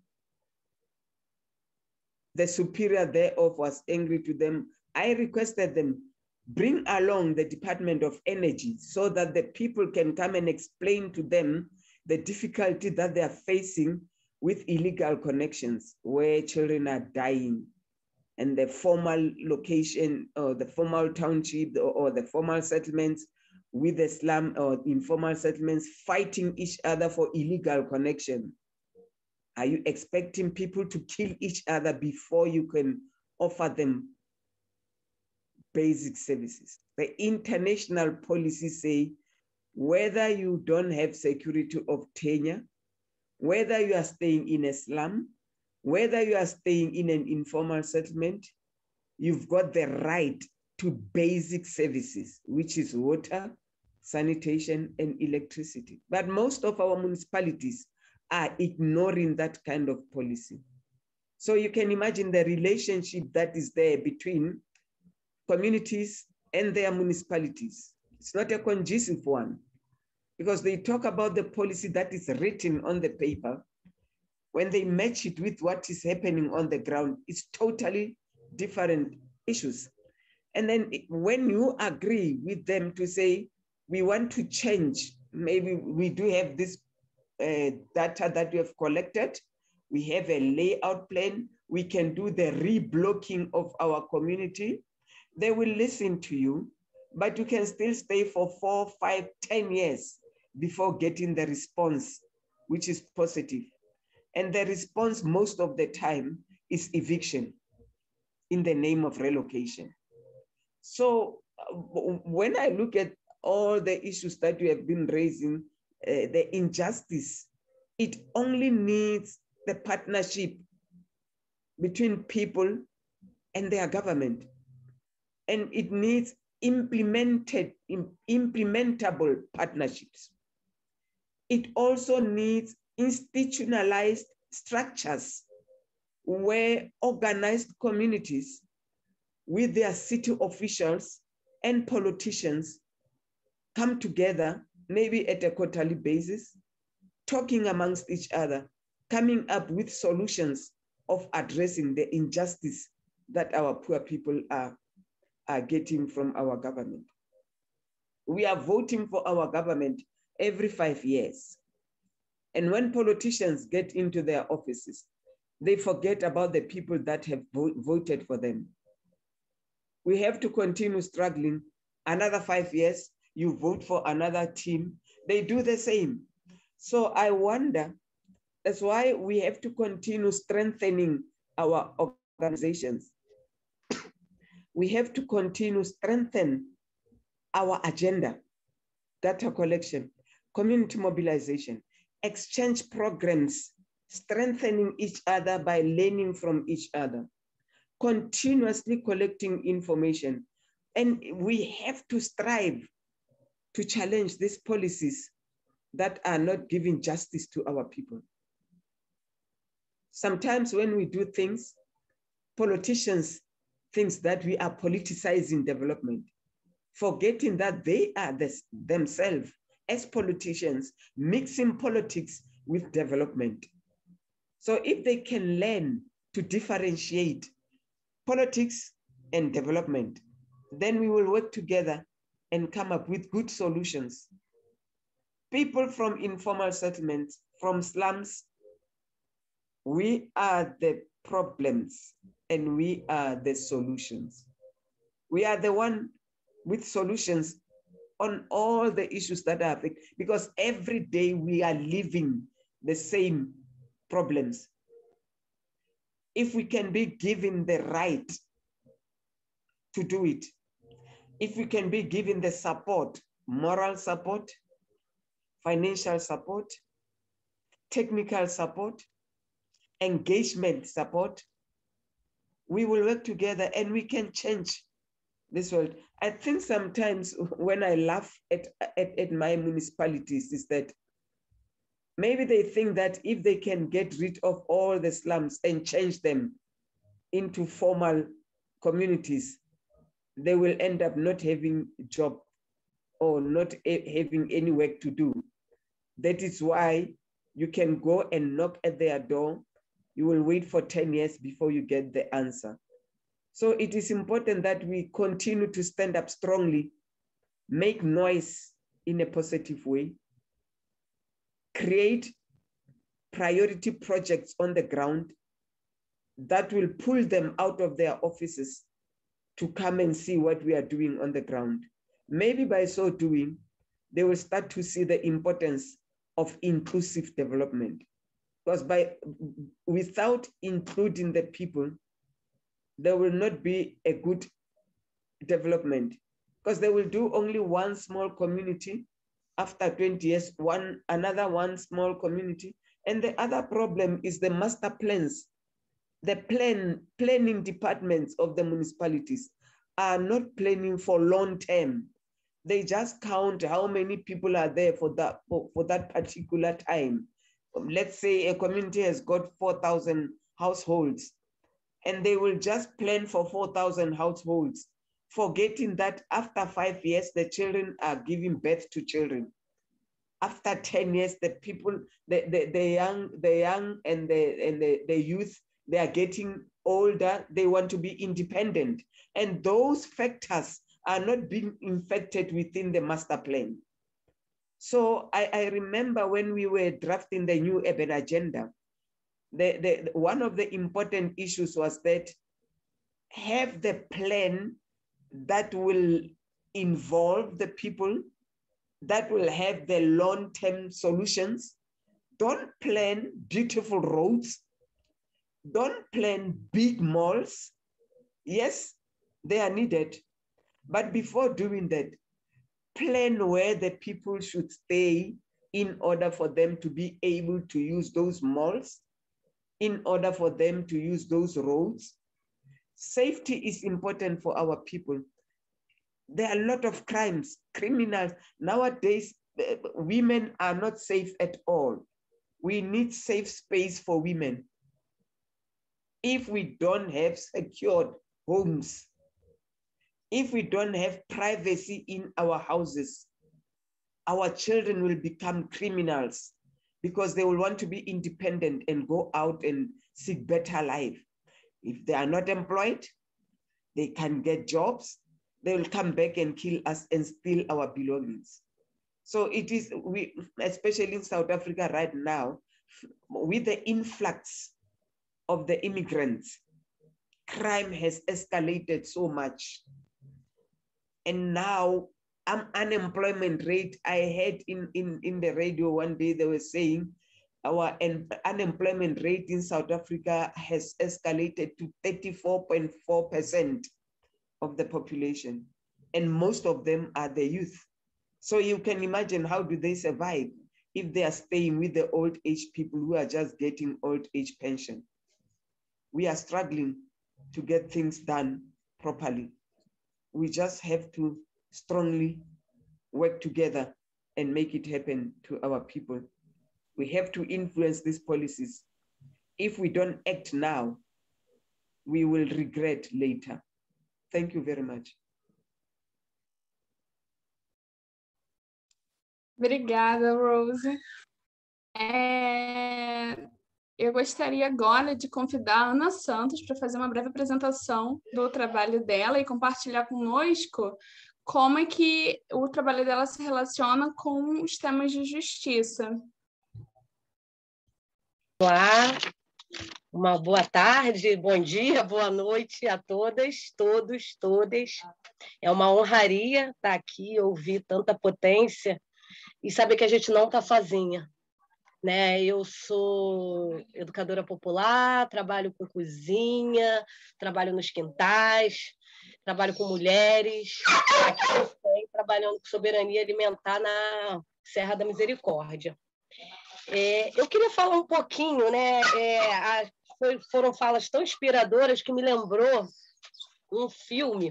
The superior thereof was angry to them. I requested them, bring along the Department of Energy so that the people can come and explain to them the difficulty that they are facing with illegal connections where children are dying, and the formal location or the formal township or the formal settlements with the slum or informal settlements fighting each other for illegal connection. Are you expecting people to kill each other before you can offer them basic services? The international policies say, whether you don't have security of tenure, whether you are staying in a slum, whether you are staying in an informal settlement, you've got the right to basic services, which is water, sanitation, and electricity. But most of our municipalities are ignoring that kind of policy. So you can imagine the relationship that is there between communities and their municipalities. It's not a conducive one, because they talk about the policy that is written on the paper. When they match it with what is happening on the ground, it's totally different issues. And then when you agree with them to say, we want to change, maybe we do have this data that we have collected, we have a layout plan, we can do the reblocking of our community, they will listen to you, but you can still stay for 4, 5, 10 years before getting the response, which is positive. And the response most of the time is eviction in the name of relocation. So when I look at all the issues that we have been raising, the injustice, it only needs the partnership between people and their government. And it needs implementable partnerships. It also needs institutionalized structures where organized communities with their city officials and politicians come together, maybe at a quarterly basis, talking amongst each other, coming up with solutions of addressing the injustice that our poor people are getting from our government. We are voting for our government every 5 years. And when politicians get into their offices, they forget about the people that have voted for them. We have to continue struggling. Another 5 years, you vote for another team. They do the same. So I wonder, that's why we have to continue strengthening our organizations. We have to continue strengthen our agenda, data collection, community mobilization, exchange programs, strengthening each other by learning from each other, continuously collecting information. And we have to strive to challenge these policies that are not giving justice to our people. Sometimes when we do things, politicians think that we are politicizing development, forgetting that they are themselves, as politicians, mixing politics with development. So if they can learn to differentiate politics and development, then we will work together and come up with good solutions. People from informal settlements, from slums, we are the problems and we are the solutions. We are the one with solutions on all the issues that are affected, because every day we are living the same problems. If we can be given the right to do it, if we can be given the support, moral support, financial support, technical support, engagement support, we will work together and we can change this world. I think sometimes when I laugh at my municipalities is that maybe they think that if they can get rid of all the slums and change them into formal communities, they will end up not having a job or not having any work to do. That is why you can go and knock at their door. You will wait for 10 years before you get the answer. So it is important that we continue to stand up strongly, make noise in a positive way, create priority projects on the ground that will pull them out of their offices to come and see what we are doing on the ground. Maybe by so doing, they will start to see the importance of inclusive development. Because without including the people, there will not be a good development, because they will do only one small community. After 20 years, another one small community. And the other problem is the master plans. The planning departments of the municipalities are not planning for long term. They just count how many people are there for that particular time. Let's say a community has got 4,000 households, and they will just plan for 4,000 households, forgetting that after 5 years, the children are giving birth to children. After 10 years, the people, the young and the youth, they are getting older, they want to be independent. And those factors are not being infected within the master plan. So I remember when we were drafting the new urban agenda, one of the important issues was that have the plan that will involve the people, that will have the long-term solutions. Don't plan beautiful roads. Don't plan big malls. Yes, they are needed. But before doing that, plan where the people should stay in order for them to be able to use those malls, in order for them to use those roads. Safety is important for our people. There are a lot of crimes, criminals. Nowadays, women are not safe at all. We need safe space for women. If we don't have secured homes, if we don't have privacy in our houses, our children will become criminals because they will want to be independent and go out and seek better life. If they are not employed, they can get jobs, they will come back and kill us and steal our belongings. So it is, especially in South Africa right now, with the influx of the immigrants, crime has escalated so much. And now unemployment rate, I heard in the radio one day, they were saying our unemployment rate in South Africa has escalated to 34.4% of the population. And most of them are the youth. So you can imagine, how do they survive if they are staying with the old age people who are just getting old age pension? We are struggling to get things done properly. We just have to strongly work together and make it happen to our people. We have to influence these policies. If we don't act now, we will regret later. Thank you very much. Obrigada, Rose. Eu gostaria agora de convidar a Ana Santos para fazer uma breve apresentação do trabalho dela e compartilhar conosco como é que o trabalho dela se relaciona com os temas de justiça. Olá, uma boa tarde, bom dia, boa noite a todas, todos, todas. É uma honraria estar aqui, ouvir tanta potência e saber que a gente não está sozinha. Né? Eu sou educadora popular, trabalho com cozinha, trabalho nos quintais, trabalho com mulheres, aqui também, trabalhando com soberania alimentar na Serra da Misericórdia. Eu queria falar um pouquinho, né? Foram falas tão inspiradoras que me lembrou um filme.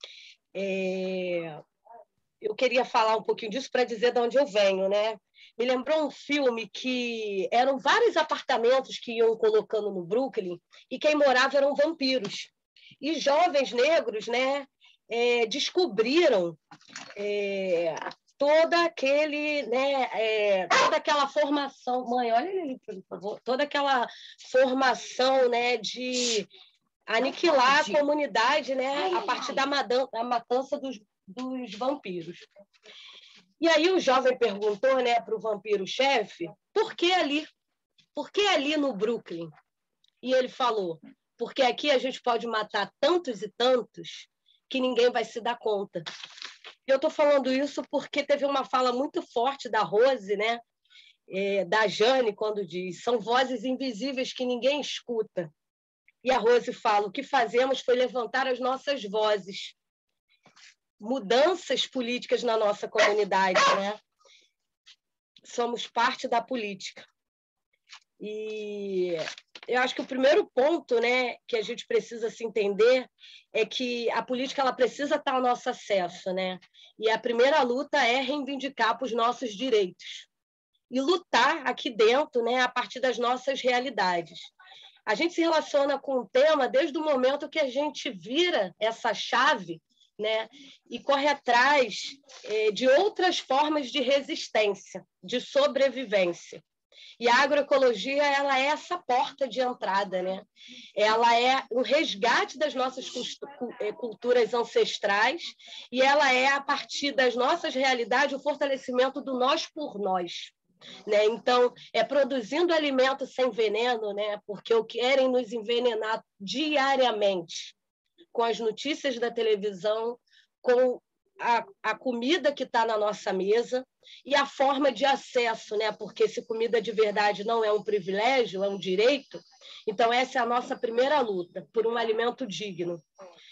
Eu queria falar um pouquinho disso para dizer de onde eu venho, né? Me lembrou um filme que eram vários apartamentos que iam colocando no Brooklyn e quem morava eram vampiros. E jovens negros, né, descobriram toda aquela formação... Mãe, olha ele ali, por favor. Toda aquela formação, né, de aniquilar a comunidade, né, a partir da matança dos vampiros. E aí o jovem perguntou, né, para o vampiro-chefe, por que ali? Por que ali no Brooklyn? E ele falou, porque aqui a gente pode matar tantos e tantos que ninguém vai se dar conta. E eu estou falando isso porque teve uma fala muito forte da Rose, né, da Jane, quando diz, são vozes invisíveis que ninguém escuta. E a Rose fala, o que fazemos foi levantar as nossas vozes. Mudanças políticas na nossa comunidade, né? Somos parte da política. E eu acho que o primeiro ponto, né, que a gente precisa se entender é que a política ela precisa estar ao nosso acesso, né? E a primeira luta é reivindicar para os nossos direitos e lutar aqui dentro, né, a partir das nossas realidades. A gente se relaciona com o tema desde o momento que a gente vira essa chave, né, e corre atrás de outras formas de resistência, de sobrevivência. E a agroecologia ela é essa porta de entrada, né? Ela é o resgate das nossas culturas ancestrais e ela é, a partir das nossas realidades, o fortalecimento do nós por nós. Né? Então, produzindo alimento sem veneno, né? Porque querem nos envenenar diariamente, com as notícias da televisão, com a comida que está na nossa mesa e a forma de acesso, né? Porque se comida de verdade não é um privilégio, é um direito, então essa é a nossa primeira luta, por um alimento digno.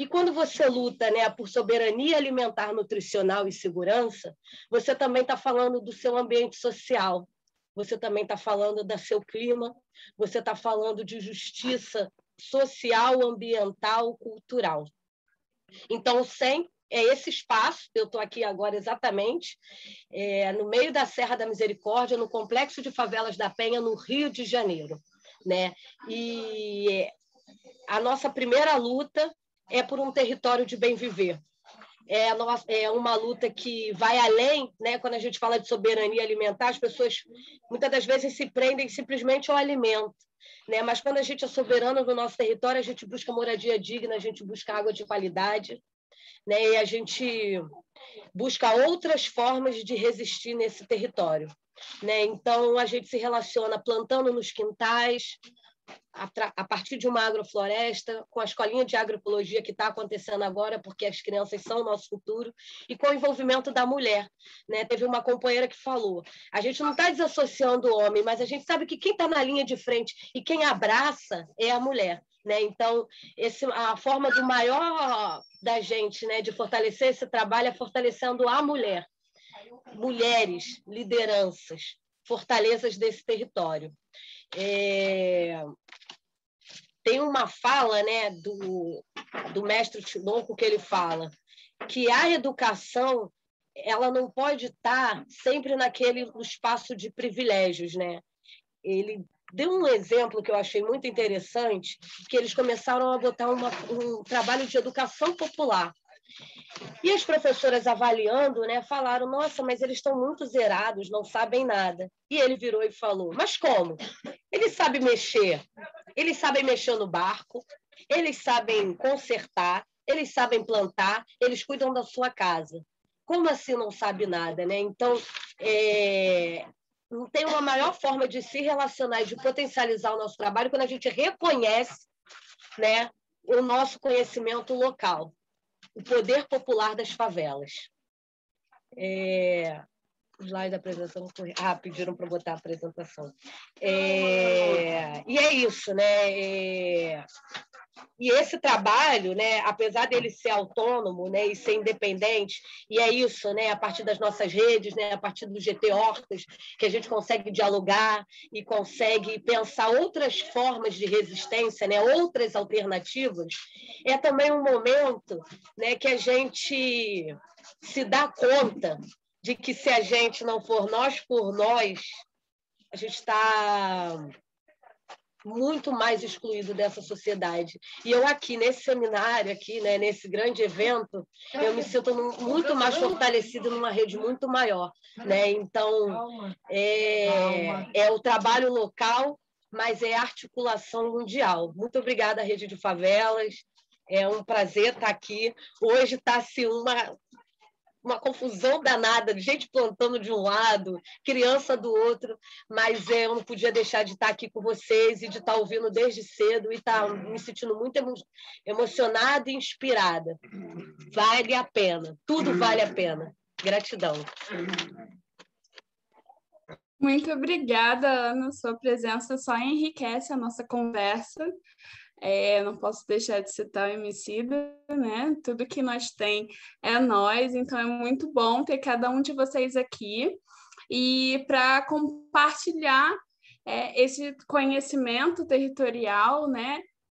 E quando você luta, né, por soberania alimentar, nutricional e segurança, você também está falando do seu ambiente social, você também está falando do seu clima, você está falando de justiça social, ambiental, cultural. Então, o SEM é esse espaço, eu estou aqui agora exatamente, no meio da Serra da Misericórdia, no Complexo de Favelas da Penha, no Rio de Janeiro, né? E a nossa primeira luta é por um território de bem viver. É uma luta que vai além, né? Quando a gente fala de soberania alimentar, as pessoas muitas das vezes se prendem simplesmente ao alimento, né? Mas quando a gente é soberano no nosso território, a gente busca moradia digna, a gente busca água de qualidade, né? E a gente busca outras formas de resistir nesse território, né? Então, a gente se relaciona plantando nos quintais, a partir de uma agrofloresta, com a escolinha de agroecologia que está acontecendo agora, porque as crianças são o nosso futuro, e com o envolvimento da mulher, né? Teve uma companheira que falou, a gente não está desassociando o homem, mas a gente sabe que quem está na linha de frente e quem abraça é a mulher, né? Então, a forma do maior da gente, né, de fortalecer esse trabalho é fortalecendo a mulher, mulheres, lideranças, fortalezas desse território. Tem uma fala, né, do mestre Tinoco, que ele fala que a educação ela não pode estar sempre no espaço de privilégios, né? Ele deu um exemplo que eu achei muito interessante, que eles começaram a botar um trabalho de educação popular. E as professoras avaliando, né, falaram, nossa, mas eles estão muito zerados, não sabem nada. E ele virou e falou, mas como? Eles sabem mexer no barco, eles sabem consertar, eles sabem plantar, eles cuidam da sua casa. Como assim não sabe nada, né? Então, não tem uma maior forma de se relacionar e de potencializar o nosso trabalho quando a gente reconhece, né, o nosso conhecimento local, o poder popular das favelas. Slide da apresentação. Pediram para botar a apresentação. E é isso, né? E esse trabalho, né, apesar dele ser autônomo, né, e ser independente, e é isso, né, a partir das nossas redes, né, a partir do GT Hortas, que a gente consegue dialogar e consegue pensar outras formas de resistência, né, outras alternativas, é também um momento, né, que a gente se dá conta de que se a gente não for nós por nós, a gente está muito mais excluído dessa sociedade. E eu aqui, nesse seminário, aqui, né, nesse grande evento, eu me sinto muito mais fortalecida numa rede muito maior, né? Então, é o trabalho local, mas é a articulação mundial. Muito obrigada, Rede de Favelas. É um prazer estar aqui. Hoje está-se uma confusão danada, de gente plantando de um lado, criança do outro, mas eu não podia deixar de estar aqui com vocês e de estar ouvindo desde cedo e estar me sentindo muito emocionada e inspirada. Vale a pena, tudo vale a pena. Gratidão. Muito obrigada, Ana. Sua presença só enriquece a nossa conversa. Não posso deixar de citar o Emicida, né? Tudo que nós tem é nós, então é muito bom ter cada um de vocês aqui e para compartilhar esse conhecimento territorial, né?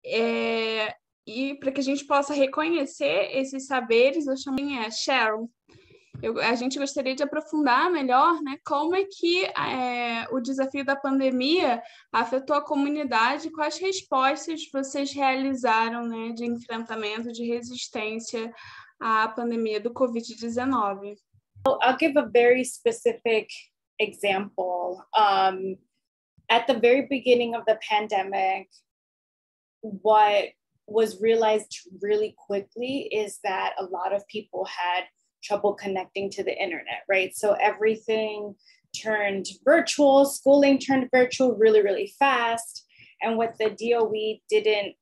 E para que a gente possa reconhecer esses saberes, eu chamei Sharon. A gente gostaria de aprofundar melhor, né, como é que o desafio da pandemia afetou a comunidade, quais respostas vocês realizaram, né, de enfrentamento, de resistência à pandemia do Covid-19. I'll give a very specific example. At the very beginning of the pandemic, what was realized really quickly is that a lot of people had trouble connecting to the internet, right? So everything turned virtual, schooling turned virtual really, really fast. And what the DOE didn't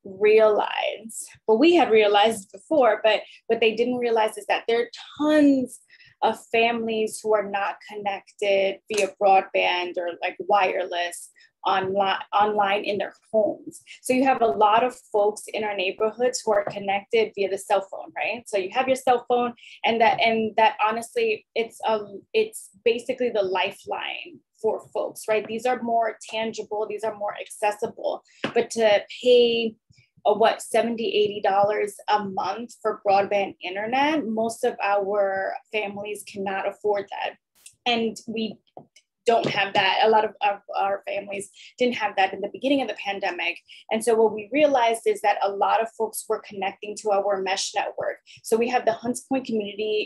realize, well, we had realized before, but what they didn't realize is that there are tons of families who are not connected via broadband or like wireless online in their homes. So you have a lot of folks in our neighborhoods who are connected via the cell phone, right? So you have your cell phone, and that honestly, it's basically the lifeline for folks, right? These are more tangible, these are more accessible, but to pay $70, $80 a month for broadband internet, most of our families cannot afford that. And we don't have that. A lot of our families didn't have that in the beginning of the pandemic. And so what we realized is that a lot of folks were connecting to our mesh network. So we have the Hunts Point Community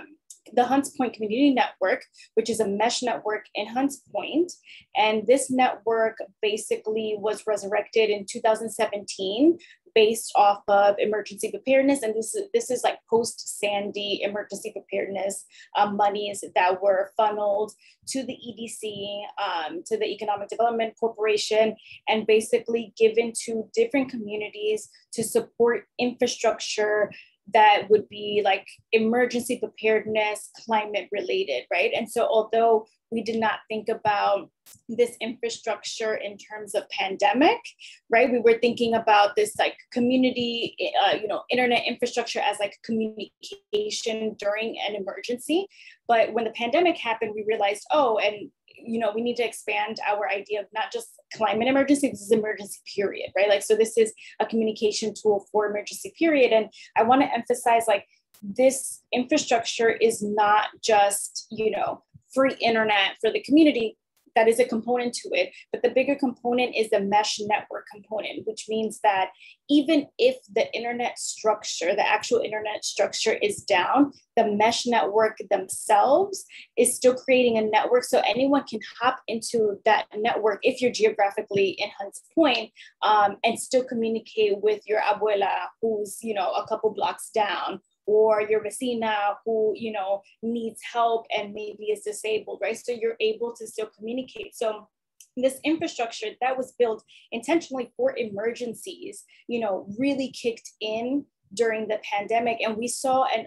Network, which is a mesh network in Hunts Point. And this network basically was resurrected in 2017 based off of emergency preparedness. And this is like post-Sandy emergency preparedness monies that were funneled to the EDC, to the Economic Development Corporation, and basically given to different communities to support infrastructure that would be like emergency preparedness, climate related, right? And so although we did not think about this infrastructure in terms of pandemic, right? We were thinking about this like community, internet infrastructure as like communication during an emergency. But when the pandemic happened, we realized, we need to expand our idea of not just climate emergency, this is emergency period, right? Like, so this is a communication tool for emergency period. And I want to emphasize like this infrastructure is not just, free internet for the community. That is a component to it, but the bigger component is the mesh network component, which means that even if the internet structure, the actual internet structure is down, the mesh network themselves is still creating a network so anyone can hop into that network if you're geographically in Hunts Point, and still communicate with your abuela who's, a couple blocks down, or your vecina who, needs help and maybe is disabled, right? So you're able to still communicate. So this infrastructure that was built intentionally for emergencies, really kicked in during the pandemic. And we saw an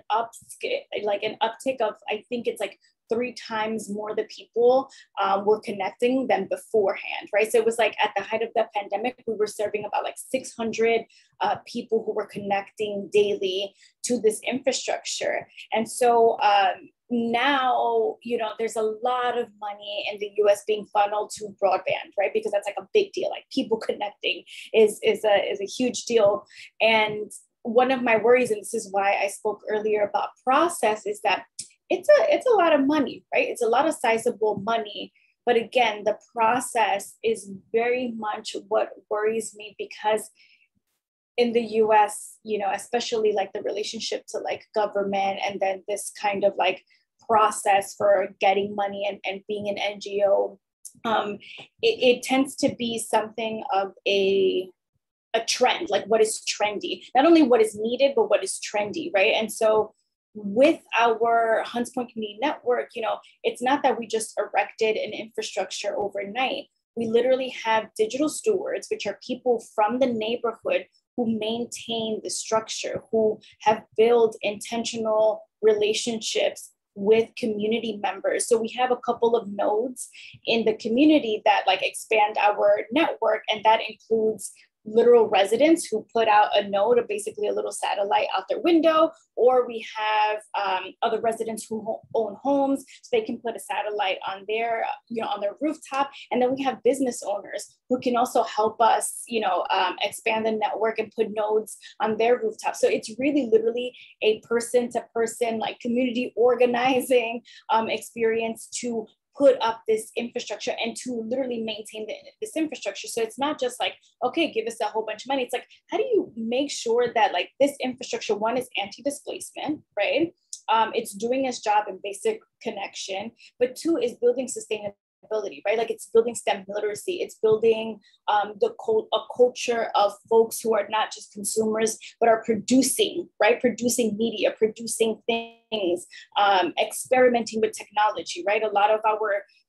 uptick of, I think it's like 3 times more the people were connecting than beforehand, right? So it was like at the height of the pandemic, we were serving about like 600 people who were connecting daily to this infrastructure. And so now, there's a lot of money in the US being funneled to broadband, right? Because that's like a big deal. Like people connecting is a huge deal. And one of my worries, and this is why I spoke earlier about process, is that it's a lot of money, right? It's a lot of sizable money. But again, the process is very much what worries me, because in the US, especially like the relationship to like government, and then this kind of like process for getting money and being an NGO, it tends to be something of a trend, like what is trendy, not only what is needed, but what is trendy, right? And so with our Hunts Point Community Network, it's not that we just erected an infrastructure overnight. We literally have digital stewards, which are people from the neighborhood who maintain the structure, who have built intentional relationships with community members. So we have a couple of nodes in the community that like expand our network, and that includes literal residents who put out a node, or basically a little satellite out their window, or we have other residents who own homes, so they can put a satellite on their, on their rooftop. And then we have business owners who can also help us, expand the network and put nodes on their rooftop. So it's really literally a person-to-person, like community organizing experience to put up this infrastructure and to literally maintain this infrastructure. So it's not just like, okay, give us a whole bunch of money. It's like, how do you make sure that like this infrastructure, one, is anti-displacement, right? It's doing its job in basic connection, but 2 is building sustainability, right? Like it's building STEM literacy, it's building a culture of folks who are not just consumers, but are producing, right? Producing media, producing things, experimenting with technology, right? A lot of our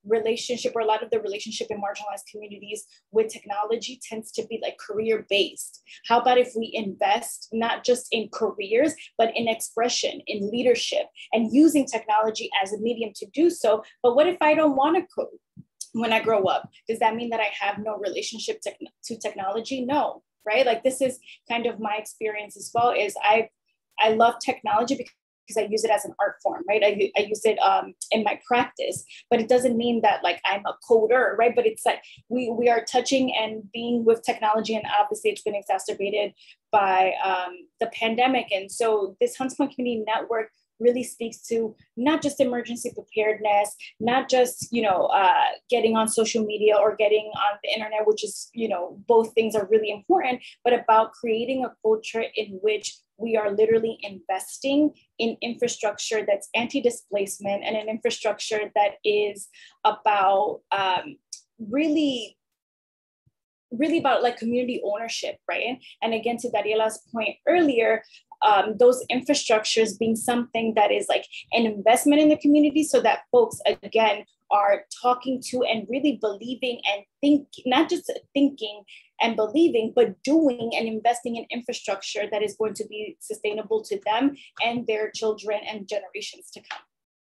relationship, or a lot of the relationship in marginalized communities with technology tends to be like career based. How about if we invest not just in careers, but in expression, in leadership, and using technology as a medium to do so? But what if I don't want to code when I grow up? Does that mean that I have no relationship to technology? No, right? Like, this is kind of my experience as well, is I love technology because I use it as an art form, right? I use it in my practice, but it doesn't mean that like I'm a coder, right? But it's like we are touching and being with technology, and obviously it's been exacerbated by the pandemic. And so this Hunts Point Community Network really speaks to not just emergency preparedness, not just, getting on social media or getting on the internet, which is, both things are really important, but about creating a culture in which we are literally investing in infrastructure that's anti-displacement, and an infrastructure that is about really about like community ownership, right? And again, to Dariela's point earlier, those infrastructures being something that is like an investment in the community, so that folks, again, are talking to and really believing and not just thinking and believing, but doing and investing in infrastructure that is going to be sustainable to them and their children and generations to come.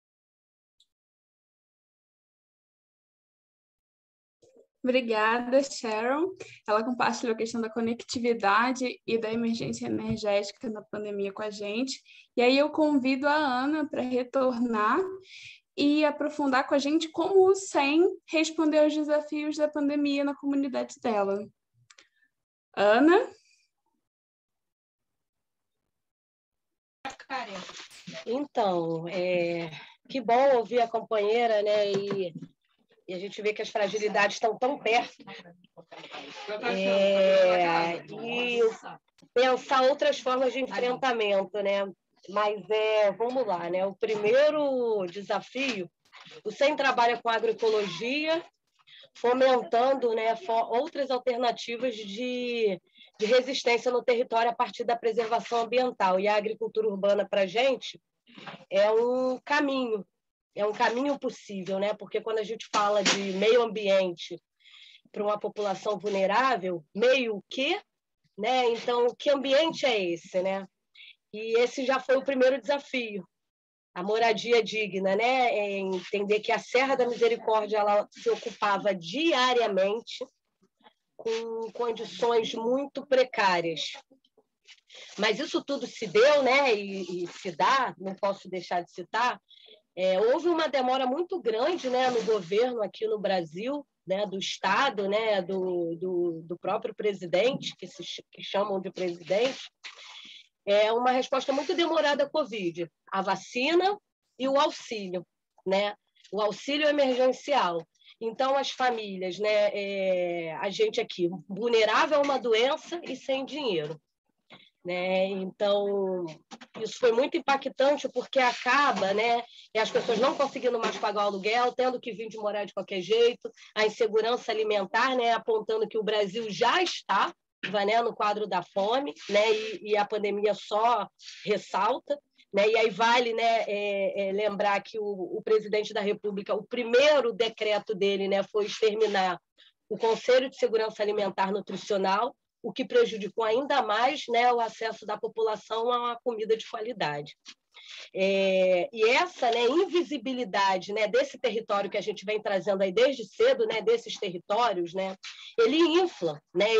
Obrigada, Sharon. Ela compartilhou a questão da conectividade e da emergência energética na pandemia com a gente. E aí eu convido a Ana para retornar e aprofundar com a gente como o SEM respondeu aos desafios da pandemia na comunidade dela. Ana? Então, que bom ouvir a companheira, né? E a gente vê que as fragilidades estão tão perto. E pensar outras formas de enfrentamento, né? Mas vamos lá, né? O primeiro desafio, o SEM trabalha com agroecologia, fomentando, né, outras alternativas de resistência no território a partir da preservação ambiental. E a agricultura urbana, para a gente, é um caminho possível, né? Porque quando a gente fala de meio ambiente para uma população vulnerável, meio o quê? Né? Então, que ambiente é esse, né? E esse já foi o primeiro desafio, a moradia digna, né? Entender que a Serra da Misericórdia ela se ocupava diariamente com condições muito precárias. Mas isso tudo se deu, né? E se dá, não posso deixar de citar, houve uma demora muito grande, né, no governo aqui no Brasil, né, do Estado, né, do próprio presidente, que chamam de presidente, uma resposta muito demorada à Covid, a vacina e o auxílio, né, o auxílio emergencial. Então, as famílias, né, a gente aqui, vulnerável a uma doença e sem dinheiro. Né? Então, isso foi muito impactante, porque acaba, né, e as pessoas não conseguindo mais pagar o aluguel, tendo que vir de morar de qualquer jeito, a insegurança alimentar, né, apontando que o Brasil já está, né, no quadro da fome, né, e a pandemia só ressalta. Né? E aí vale, né, lembrar que o presidente da República, o primeiro decreto dele, né, foi exterminar o Conselho de Segurança Alimentar Nutricional, o que prejudicou ainda mais, né, o acesso da população a uma comida de qualidade. E essa, né, invisibilidade, né, desse território que a gente vem trazendo aí desde cedo, né, desses territórios, né, ele infla, né,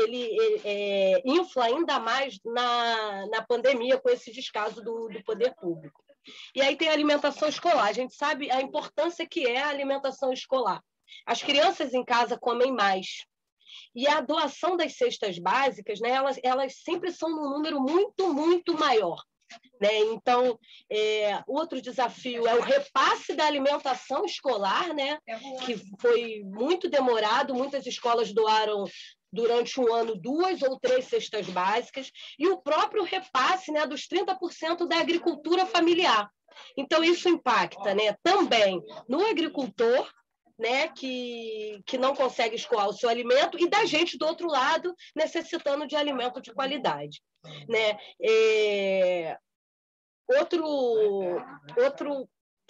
ele infla ainda mais na pandemia com esse descaso do poder público. E aí tem a alimentação escolar. A gente sabe a importância que é a alimentação escolar. As crianças em casa comem mais. E a doação das cestas básicas, né, elas sempre são num número muito, muito maior. Né? Então, outro desafio é o repasse da alimentação escolar, né, que foi muito demorado. Muitas escolas doaram durante um ano 2 ou 3 cestas básicas, e o próprio repasse, né, dos 30% da agricultura familiar. Então, isso impacta, né, também no agricultor, né, que não consegue escoar o seu alimento, e da gente do outro lado necessitando de alimento de qualidade, né? Outro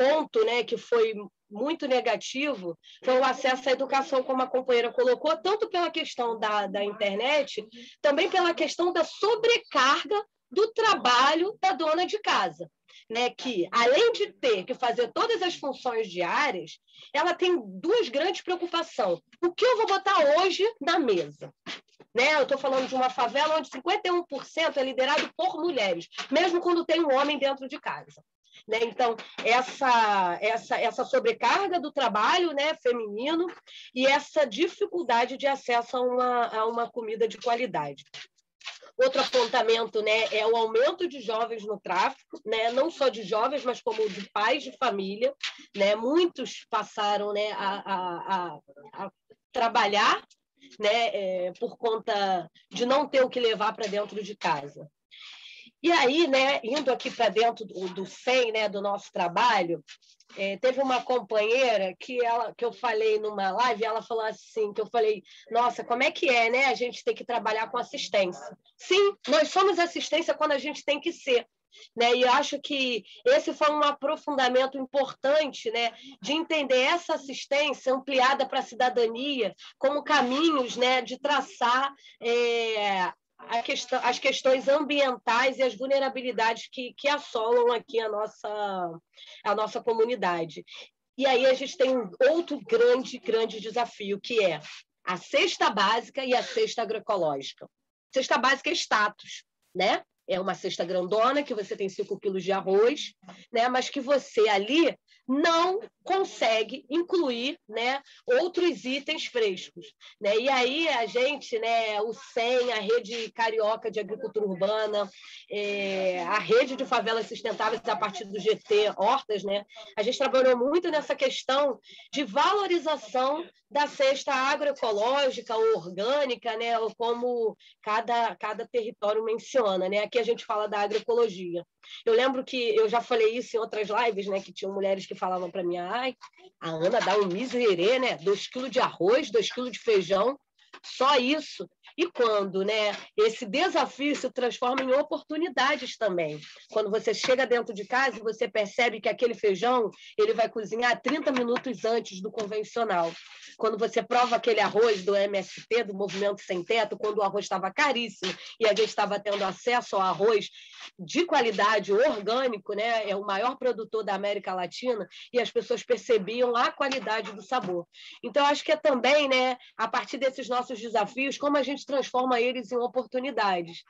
ponto, né, que foi muito negativo foi o acesso à educação, como a companheira colocou, tanto pela questão da internet, também pela questão da sobrecarga do trabalho da dona de casa, né? Que, além de ter que fazer todas as funções diárias, ela tem duas grandes preocupações. O que eu vou botar hoje na mesa? Né? Eu estou falando de uma favela onde 51% é liderado por mulheres, mesmo quando tem um homem dentro de casa. Né? Então, essa sobrecarga do trabalho, né, feminino, e essa dificuldade de acesso a uma comida de qualidade. Outro apontamento, né, é o aumento de jovens no tráfico, né, não só de jovens, mas como de pais de família. Né? Muitos passaram, né, a trabalhar, né, por conta de não ter o que levar para dentro de casa. E aí, né, indo aqui para dentro do SEM, né, do nosso trabalho, teve uma companheira que eu falei numa live, ela falou assim, que eu falei, nossa, como é que é, né, a gente tem que trabalhar com assistência? Sim, nós somos assistência quando a gente tem que ser. Né? E eu acho que esse foi um aprofundamento importante, né, de entender essa assistência ampliada para a cidadania como caminhos, né, de traçar as questões ambientais e as vulnerabilidades que assolam aqui a nossa comunidade. E aí a gente tem um outro grande desafio, que é a cesta básica e a cesta agroecológica. Cesta básica é status, né? É uma cesta grandona, que você tem 5 quilos de arroz, né? Mas que você ali não consegue incluir, né, outros itens frescos. Né? E aí a gente, né, o SEM, a Rede Carioca de Agricultura Urbana, a Rede de Favelas Sustentáveis a partir do GT Hortas, né, a gente trabalhou muito nessa questão de valorização da cesta agroecológica ou orgânica, né, como cada território menciona. Né? Aqui a gente fala da agroecologia. Eu lembro que eu já falei isso em outras lives, né, que tinham mulheres que falavam para mim, ai, a Ana dá um miserê, né, 2 quilos de arroz, 2 quilos de feijão, só isso. E quando, né, esse desafio se transforma em oportunidades também. Quando você chega dentro de casa e você percebe que aquele feijão ele vai cozinhar 30 minutos antes do convencional. Quando você prova aquele arroz do MST, do Movimento Sem Teto, quando o arroz estava caríssimo e a gente estava tendo acesso ao arroz de qualidade orgânico, né, é o maior produtor da América Latina, e as pessoas percebiam a qualidade do sabor. Então, acho que é também, né, a partir desses nossos desafios, como a gente transforma eles em oportunidades.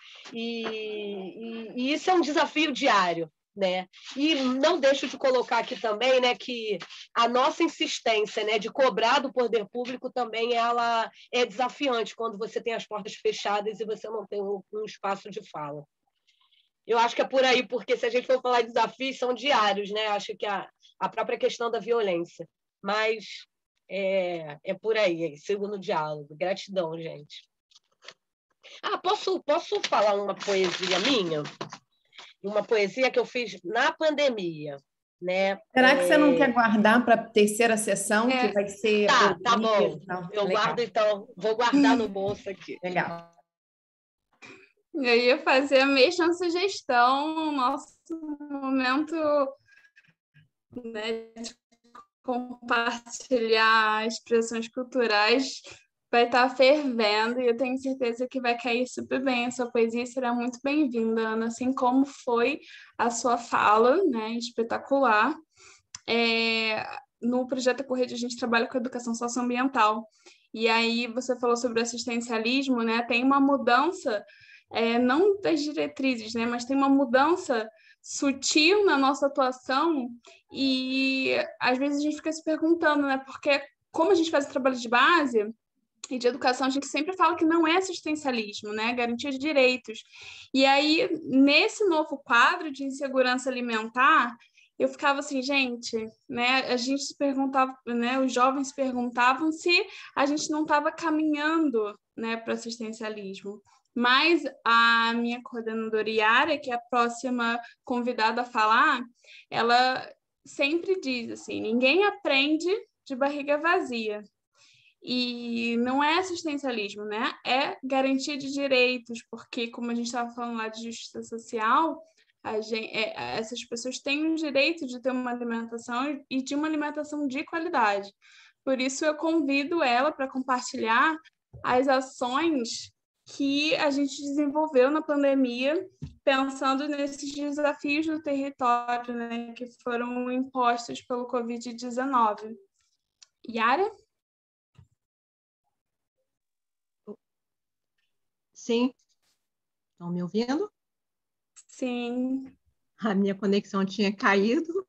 E isso é um desafio diário. Né? E não deixo de colocar aqui também, né, que a nossa insistência, né, de cobrar do poder público também ela é desafiante quando você tem as portas fechadas e você não tem um espaço de fala. Eu acho que é por aí, porque se a gente for falar de desafios, são diários, né? Acho que a própria questão da violência. Mas é por aí, segundo o diálogo. Gratidão, gente. Posso falar uma poesia minha? Uma poesia que eu fiz na pandemia. Né? Será que você não quer guardar para a terceira sessão, que vai ser... Tá bom. Eu guardo, então. Vou guardar no bolso aqui. Legal. Eu ia fazer a mesma sugestão no nosso momento, né, de compartilhar expressões culturais. Vai estar fervendo e eu tenho certeza que vai cair super bem. A sua poesia será muito bem-vinda, Ana, assim como foi a sua fala, né, espetacular. No Projeto Correde a gente trabalha com educação socioambiental. E aí você falou sobre assistencialismo, né? Tem uma mudança, não das diretrizes, né, mas tem uma mudança sutil na nossa atuação e às vezes a gente fica se perguntando, né, porque como a gente faz o trabalho de base e de educação, a gente sempre fala que não é assistencialismo, né, garantia de direitos. E aí, nesse novo quadro de insegurança alimentar, eu ficava assim, gente, né, a gente se perguntava, né, os jovens se perguntavam se a gente não estava caminhando, né, para o assistencialismo. Mas a minha coordenadora Yara, que é a próxima convidada a falar, ela sempre diz assim, ninguém aprende de barriga vazia. E não é assistencialismo, né? É garantia de direitos, porque, como a gente estava falando lá de justiça social, Essas pessoas têm o direito de ter uma alimentação e de uma alimentação de qualidade. Por isso, eu convido ela para compartilhar as ações que a gente desenvolveu na pandemia, pensando nesses desafios do território, né, que foram impostos pelo Covid-19. Yara? Sim. Estão me ouvindo? Sim. A minha conexão tinha caído.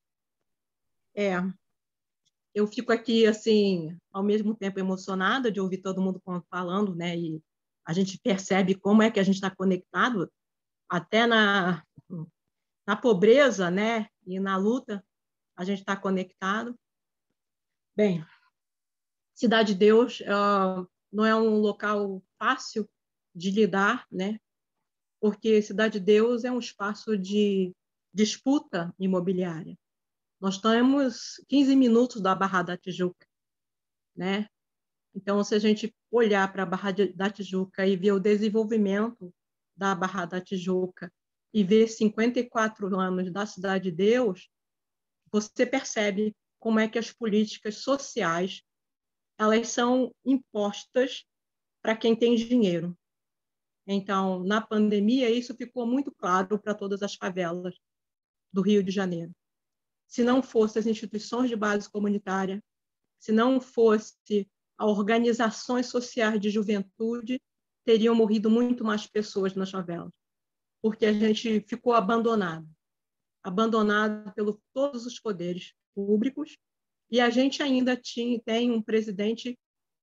Eu fico aqui, assim, ao mesmo tempo emocionada de ouvir todo mundo falando, né? E a gente percebe como é que a gente está conectado, até na pobreza, né? E na luta, a gente está conectado. Bem, Cidade de Deus não é um local fácil de lidar, né? Porque Cidade de Deus é um espaço de disputa imobiliária. Nós estamos 15 minutos da Barra da Tijuca, né? Então, se a gente olhar para a Barra da Tijuca e ver o desenvolvimento da Barra da Tijuca e ver 54 anos da Cidade de Deus, você percebe como é que as políticas sociais elas são impostas para quem tem dinheiro. Então, na pandemia, isso ficou muito claro para todas as favelas do Rio de Janeiro. Se não fossem as instituições de base comunitária, se não fosse as organizações sociais de juventude, teriam morrido muito mais pessoas nas favelas, porque a gente ficou abandonado pelos todos os poderes públicos, e a gente ainda tem um presidente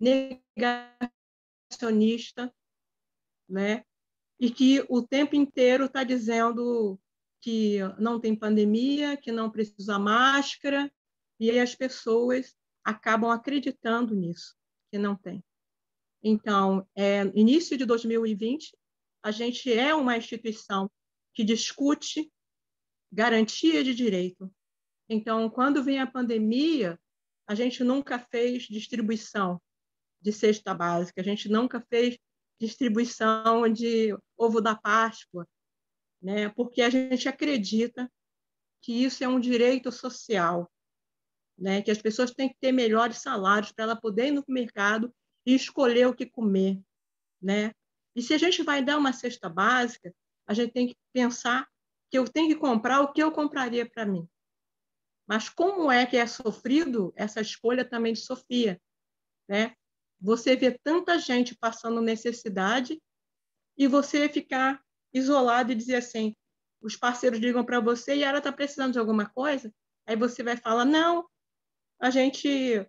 negacionista, né? E que o tempo inteiro está dizendo que não tem pandemia, que não precisa usar máscara, e aí as pessoas acabam acreditando nisso, que não tem. Então, início de 2020, a gente é uma instituição que discute garantia de direito. Então, quando vem a pandemia, a gente nunca fez distribuição de cesta básica, a gente nunca fez distribuição de ovo da Páscoa, né? Porque a gente acredita que isso é um direito social, né? Que as pessoas têm que ter melhores salários para ela poder ir no mercado e escolher o que comer, né? E se a gente vai dar uma cesta básica, a gente tem que pensar que eu tenho que comprar o que eu compraria para mim. Mas como é que é sofrido essa escolha também de Sofia, né? Você vê tanta gente passando necessidade e você ficar isolado e dizer assim, os parceiros ligam para você e ela está precisando de alguma coisa, aí você vai falar, não, a gente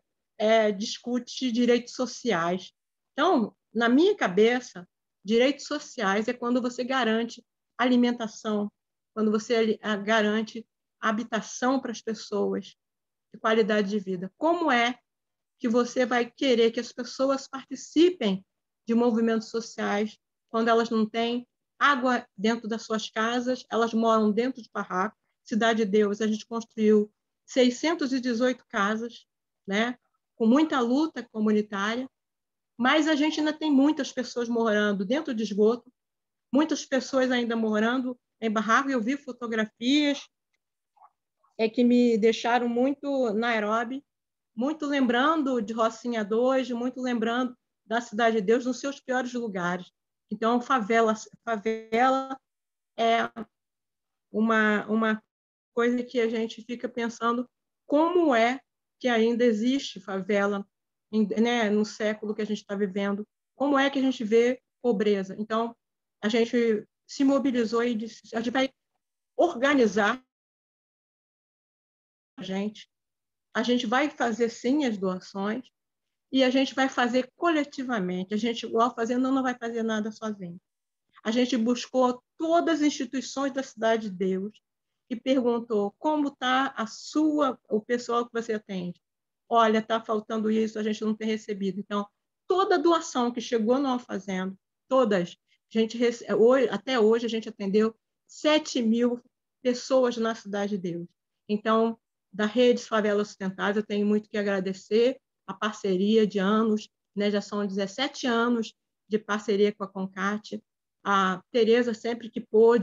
discute direitos sociais. Então, na minha cabeça, direitos sociais é quando você garante alimentação, quando você garante habitação para as pessoas, de qualidade de vida. Como é que você vai querer que as pessoas participem de movimentos sociais quando elas não têm água dentro das suas casas, elas moram dentro de barraco? Cidade de Deus, a gente construiu 618 casas, né, com muita luta comunitária, mas a gente ainda tem muitas pessoas morando dentro de esgoto, muitas pessoas ainda morando em barraco. Eu vi fotografias que me deixaram muito Nairobi, muito lembrando de Rocinha 2, muito lembrando da Cidade de Deus nos seus piores lugares. Então, favela é uma coisa que a gente fica pensando como é que ainda existe favela, né, no século que a gente está vivendo, como é que a gente vê pobreza. Então, a gente se mobilizou e disse, a gente vai organizar a gente vai fazer sim as doações e a gente vai fazer coletivamente. A gente, igual fazendo, não vai fazer nada sozinho. A gente buscou todas as instituições da Cidade de Deus e perguntou como está o pessoal que você atende. Olha, está faltando isso, a gente não tem recebido. Então, toda doação que chegou no Fazendo, todas, até hoje a gente atendeu 7.000 pessoas na Cidade de Deus. Então, da Rede Favela Sustentável, eu tenho muito que agradecer a parceria de anos, né? Já são 17 anos de parceria com a CONCAT. A Tereza, sempre que pôde,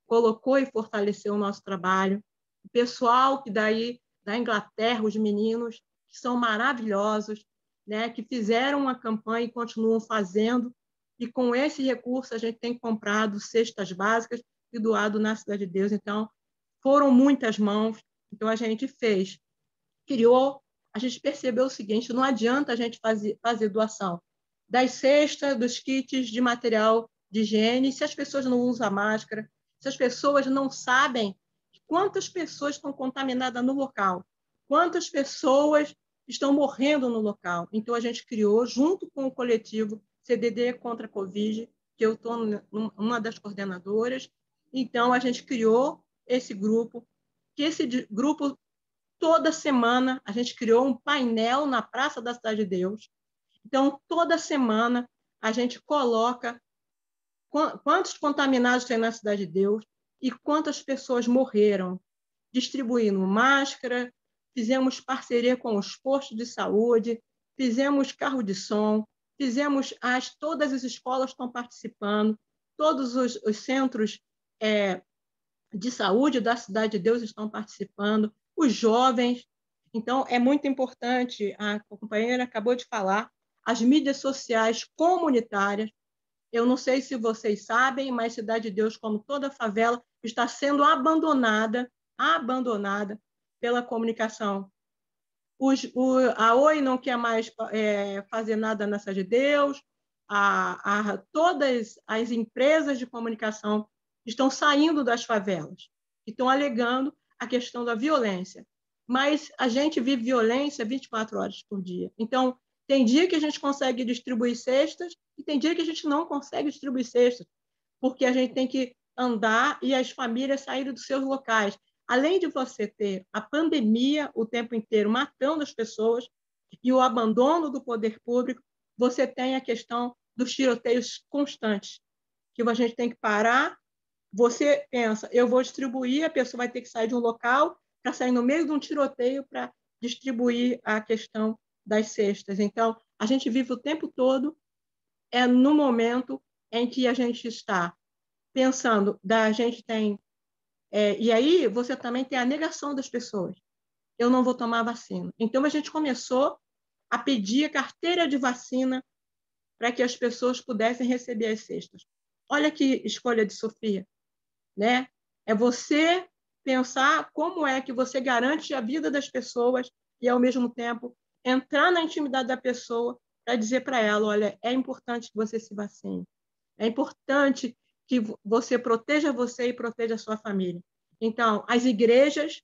colocou e fortaleceu o nosso trabalho. O pessoal que daí da Inglaterra, os meninos, que são maravilhosos, né, que fizeram uma campanha e continuam fazendo, e com esse recurso a gente tem comprado cestas básicas e doado na Cidade de Deus. Então, foram muitas mãos, então a gente fez, criou, a gente percebeu o seguinte, não adianta a gente fazer doação das cestas, dos kits de material de higiene, se as pessoas não usam máscara, se as pessoas não sabem quantas pessoas estão contaminadas no local, quantas pessoas estão morrendo no local. Então, a gente criou, junto com o coletivo CDD contra a Covid, que eu estou uma das coordenadoras. Então, a gente criou esse grupo, que esse grupo, toda semana, a gente criou um painel na Praça da Cidade de Deus. Então, toda semana, a gente coloca quantos contaminados tem na Cidade de Deus e quantas pessoas morreram, distribuindo máscara, fizemos parceria com os postos de saúde, fizemos carro de som, fizemos todas as escolas estão participando, todos os centros de saúde da Cidade de Deus estão participando, os jovens. Então, é muito importante, a companheira acabou de falar, as mídias sociais comunitárias. Eu não sei se vocês sabem, mas Cidade de Deus, como toda favela, está sendo abandonada pela comunicação. A Oi não quer mais fazer nada na Cidade de Deus, todas as empresas de comunicação estão saindo das favelas, estão alegando a questão da violência. Mas a gente vive violência 24 horas por dia. Então, tem dia que a gente consegue distribuir cestas e tem dia que a gente não consegue distribuir cestas, porque a gente tem que andar e as famílias saírem dos seus locais. Além de você ter a pandemia o tempo inteiro matando as pessoas e o abandono do poder público, você tem a questão dos tiroteios constantes, que a gente tem que parar. Você pensa, eu vou distribuir, a pessoa vai ter que sair de um local para sair no meio de um tiroteio para distribuir a questão das cestas. Então, a gente vive o tempo todo no momento em que a gente está pensando, a gente tem... e aí você também tem a negação das pessoas. Eu não vou tomar vacina. Então, a gente começou a pedir a carteira de vacina para que as pessoas pudessem receber as cestas. Olha que escolha de Sofia, né? É você pensar como é que você garante a vida das pessoas e, ao mesmo tempo, entrar na intimidade da pessoa para dizer para ela, olha, é importante que você se vacine. É importante que você proteja você e proteja a sua família. Então, as igrejas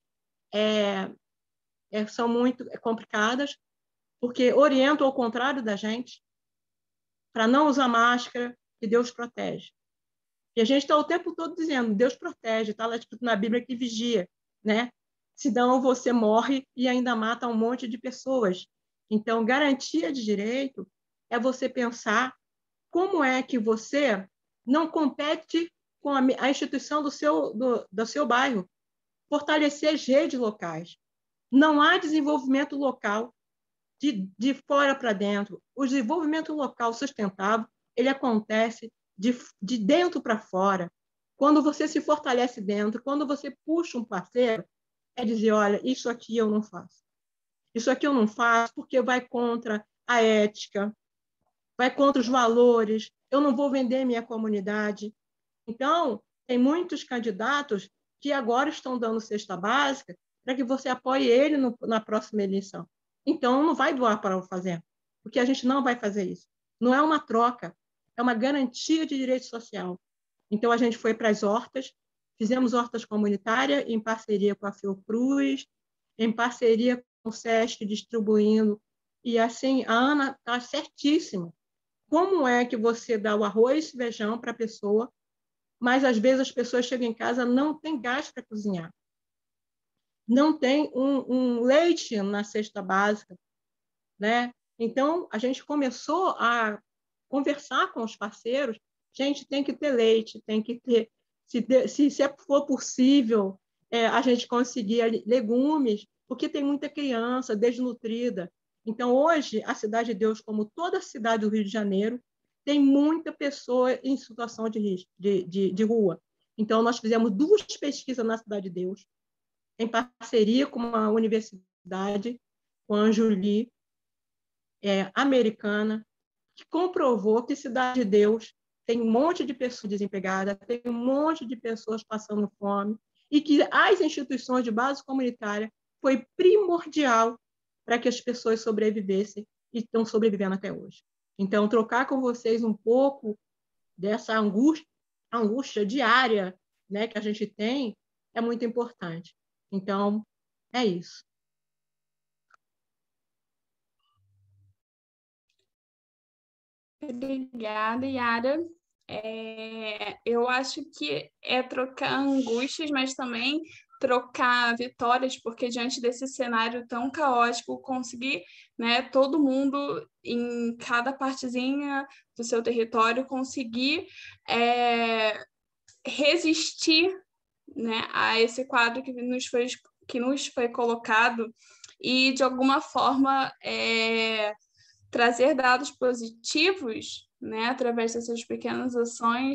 são muito complicadas, porque orientam ao contrário da gente, para não usar máscara, que Deus protege. E a gente está o tempo todo dizendo, Deus protege, está lá escrito na Bíblia que vigia, né? Senão você morre e ainda mata um monte de pessoas. Então, garantia de direito é você pensar como é que você não compete com a instituição do seu bairro, fortalecer as redes locais. Não há desenvolvimento local de fora para dentro. O desenvolvimento local sustentável, ele acontece de dentro para fora. Quando você se fortalece dentro, quando você puxa um parceiro, é dizer, olha, isso aqui eu não faço. Isso aqui eu não faço porque vai contra a ética, vai contra os valores, eu não vou vender minha comunidade. Então, tem muitos candidatos que agora estão dando cesta básica para que você apoie ele na próxima eleição. Então, não vai doar para o fazenda, porque a gente não vai fazer isso. Não é uma troca, é uma garantia de direito social. Então, a gente foi para as hortas, fizemos hortas comunitárias em parceria com a Fiocruz, em parceria com o SESC, distribuindo. E, assim, a Ana está certíssima. Como é que você dá o arroz e feijão para a pessoa, mas, às vezes, as pessoas chegam em casa não tem gás para cozinhar. Não tem um leite na cesta básica, né? Então, a gente começou a conversar com os parceiros, gente, tem que ter leite, tem que ter, se for possível, a gente conseguir legumes, porque tem muita criança desnutrida. Então, hoje, a Cidade de Deus, como toda a cidade do Rio de Janeiro, tem muita pessoa em situação de risco, de rua. Então, nós fizemos 2 pesquisas na Cidade de Deus, em parceria com uma universidade, com a Anjuli, americana, que comprovou que Cidade de Deus tem um monte de pessoas desempregadas, tem um monte de pessoas passando fome, e que as instituições de base comunitária foi primordial para que as pessoas sobrevivessem e estão sobrevivendo até hoje. Então, trocar com vocês um pouco dessa angústia diária, né, que a gente tem é muito importante. Então, é isso. Obrigada, Yara. Eu acho que é trocar angústias, mas também trocar vitórias, porque diante desse cenário tão caótico, conseguir, né, todo mundo em cada partezinha do seu território conseguir resistir, né, a esse quadro que nos foi colocado e, de alguma forma, trazer dados positivos, né, através dessas pequenas ações,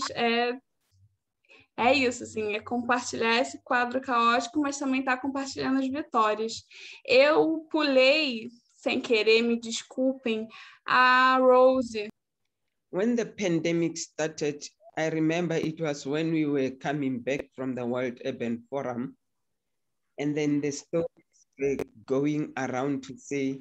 é isso, assim, é compartilhar esse quadro caótico, mas também estar compartilhando as vitórias. Eu pulei, sem querer, me desculpem, a Rose. When the pandemic started, I remember it was when we were coming back from the World Urban Forum, and then the stories were going around to say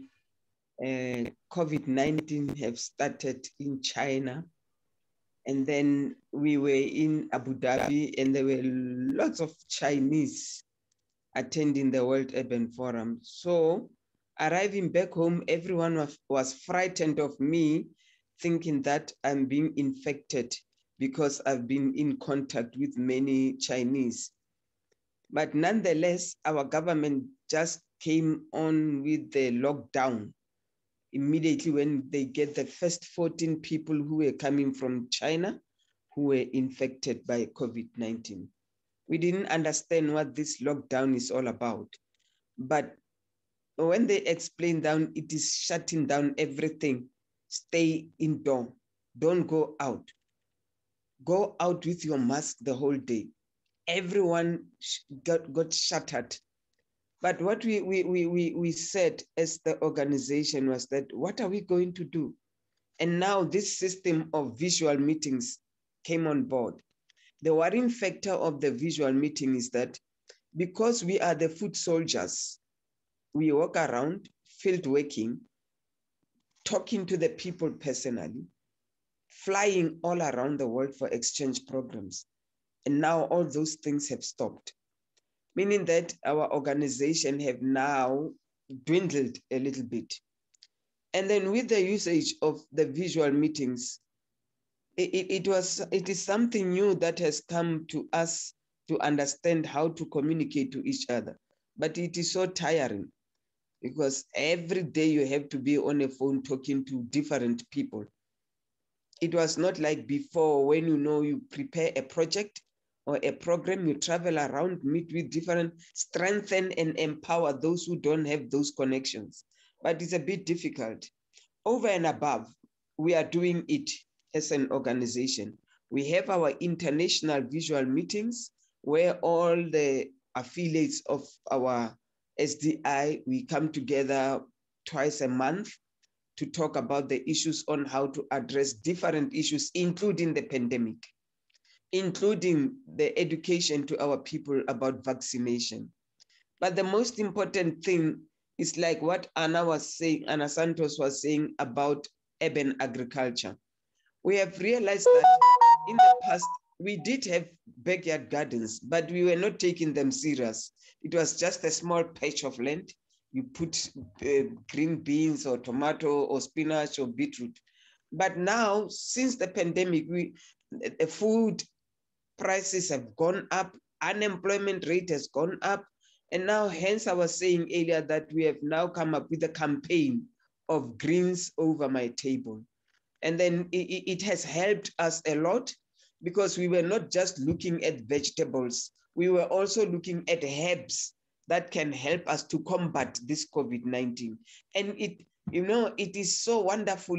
COVID-19 have started in China. And then we were in Abu Dhabi, and there were lots of Chinese attending the World Urban Forum. So arriving back home, everyone was frightened of me, thinking that I'm being infected because I've been in contact with many Chinese. But nonetheless, our government just came on with the lockdown immediately when they get the first 14 people who were coming from China who were infected by COVID-19. We didn't understand what this lockdown is all about. But when they explained down, it is shutting down everything. Stay indoor, don't go out. Go out with your mask the whole day. Everyone got shuttered. But what we said as the organization was that, what are we going to do? And now this system of visual meetings came on board. The worrying factor of the visual meeting is that because we are the foot soldiers, we walk around, field working, talking to the people personally, flying all around the world for exchange programs. And now all those things have stopped, meaning that our organization have now dwindled a little bit. And then with the usage of the visual meetings, it is something new that has come to us to understand how to communicate to each other. But it is so tiring because every day you have to be on a phone talking to different people. It was not like before when you prepare a project or a program, you travel around, meet with different, strengthen and empower those who don't have those connections. But it's a bit difficult. Over and above, we are doing it as an organization. We have our international visual meetings where all the affiliates of our SDI, we come together twice a month to talk about the issues on how to address different issues, including the pandemic, including the education to our people about vaccination. But the most important thing is like what Anna was saying, Anna Santos was saying about urban agriculture. We have realized that in the past, we did have backyard gardens, but we were not taking them serious. It was just a small patch of land. You put green beans or tomato or spinach or beetroot. But now, since the pandemic, the food prices have gone up, unemployment rate has gone up. And now, hence I was saying earlier that we have now come up with a campaign of greens over my table. And then it has helped us a lot because we were not just looking at vegetables, we were also looking at herbs that can help us to combat this COVID-19. And it is so wonderfully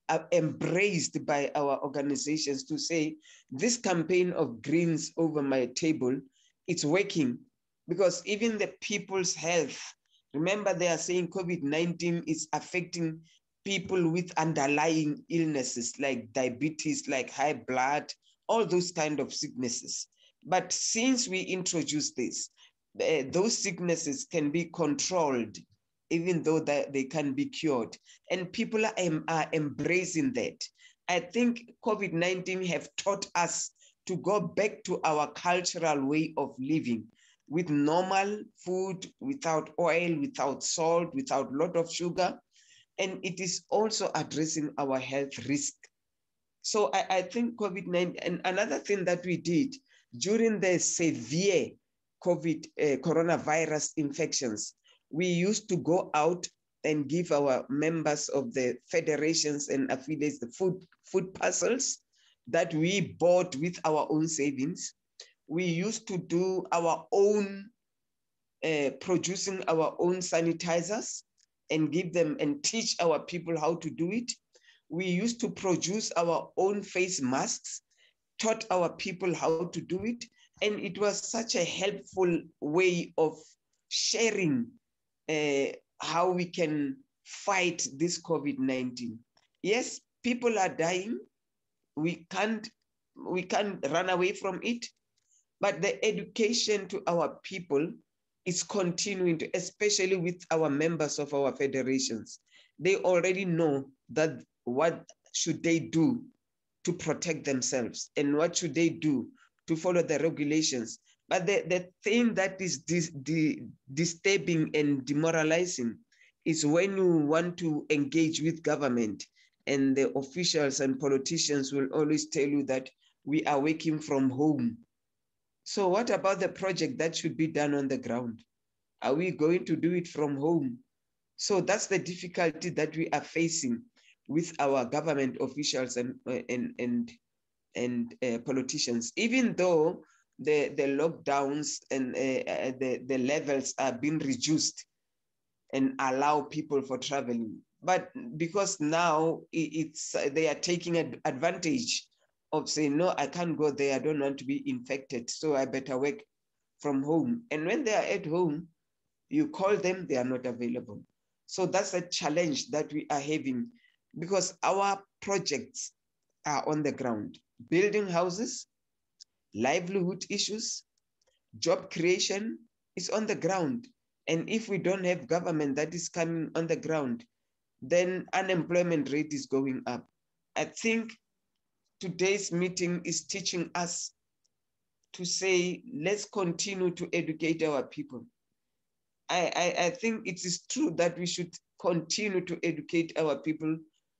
embraced by our organizations to say, this campaign of greens over my table, it's working, because even the people's health, remember they are saying COVID-19 is affecting people with underlying illnesses like diabetes, like high blood, all those kind of sicknesses. But since we introduced this, those sicknesses can be controlled, even though they can be cured. And people are embracing that. I think COVID-19 have taught us to go back to our cultural way of living, with normal food, without oil, without salt, without a lot of sugar. And it is also addressing our health risk. So I think COVID-19, and another thing that we did during the severe coronavirus infections, we used to go out and give our members of the federations and affiliates the food parcels that we bought with our own savings. We used to do our own, producing our own sanitizers and give them and teach our people how to do it. We used to produce our own face masks, taught our people how to do it. And it was such a helpful way of sharing how we can fight this COVID-19. Yes, people are dying. We can't run away from it, but the education to our people is continuing to, especially with our members of our federations. They already know that what should they do to protect themselves and what should they do to follow the regulations. But the thing that is disturbing and demoralizing is when you want to engage with government and the officials and politicians will always tell you that we are working from home. So what about the project that should be done on the ground? Are we going to do it from home? So that's the difficulty that we are facing with our government officials and politicians. Even though the lockdowns and the levels are being reduced and allow people for traveling, but because now they are taking advantage of saying, no, I can't go there, I don't want to be infected, so I better work from home. And when they are at home, you call them, they are not available. So that's a challenge that we are having, because our projects are on the ground. Building houses, livelihood issues, job creation is on the ground. And if we don't have government that is coming on the ground, then unemployment rate is going up. I think today's meeting is teaching us to say, let's continue to educate our people. I think it is true that we should continue to educate our people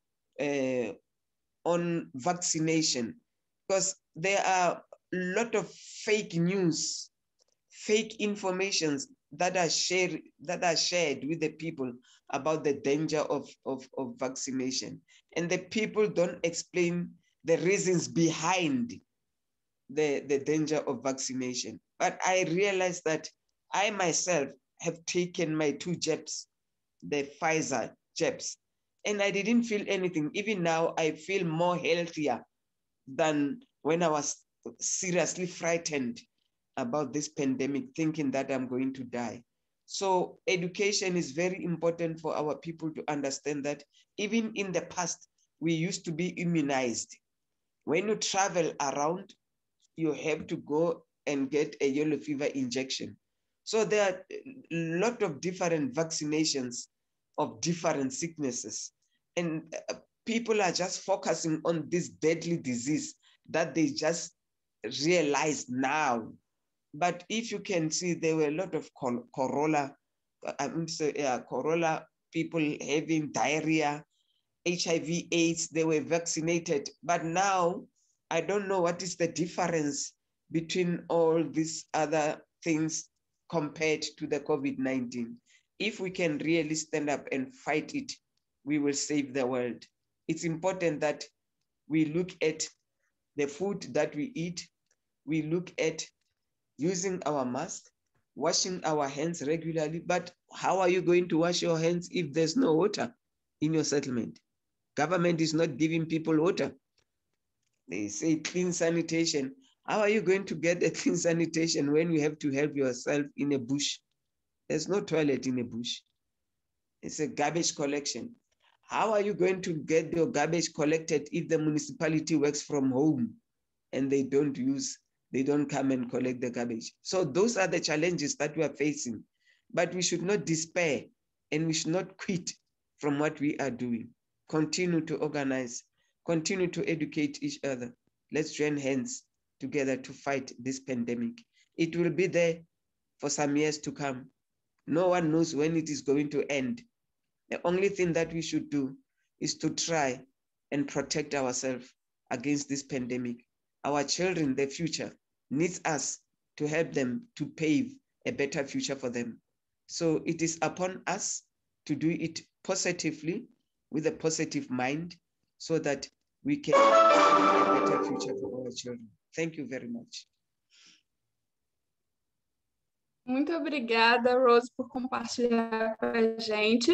on vaccination, because there are a lot of fake news, fake informations that are shared with the people about the danger of vaccination. And the people don't explain the reasons behind the danger of vaccination. But I realized that I myself have taken my 2 jabs, the Pfizer jabs, and I didn't feel anything. Even now, I feel more healthier than when I was seriously frightened about this pandemic, thinking that I'm going to die. So education is very important for our people to understand that even in the past, we used to be immunized. When you travel around, you have to go and get a yellow fever injection. So there are a lot of different vaccinations of different sicknesses. And people are just focusing on this deadly disease that they just realize now. But if you can see, there were a lot of corolla people having diarrhea, HIV, AIDS, they were vaccinated. But now, I don't know what is the difference between all these other things compared to the COVID-19. If we can really stand up and fight it, we will save the world. It's important that we look at the food that we eat. We look at using our mask, washing our hands regularly. But how are you going to wash your hands if there's no water in your settlement? Government is not giving people water. They say clean sanitation. How are you going to get a clean sanitation when you have to help yourself in a bush? There's no toilet in a bush. It's a garbage collection. How are you going to get your garbage collected if the municipality works from home and they don't come and collect the garbage? So those are the challenges that we are facing. But we should not despair and we should not quit from what we are doing. Continue to organize, continue to educate each other. Let's join hands together to fight this pandemic. It will be there for some years to come. No one knows when it is going to end. The only thing that we should do is to try and protect ourselves against this pandemic. Our children, the future, needs us to help them to pave a better future for them. So it is upon us to do it positively with a positive mind so that we can have a better future for our children. Thank you very much. Muito obrigada, Rose, por compartilhar com a gente.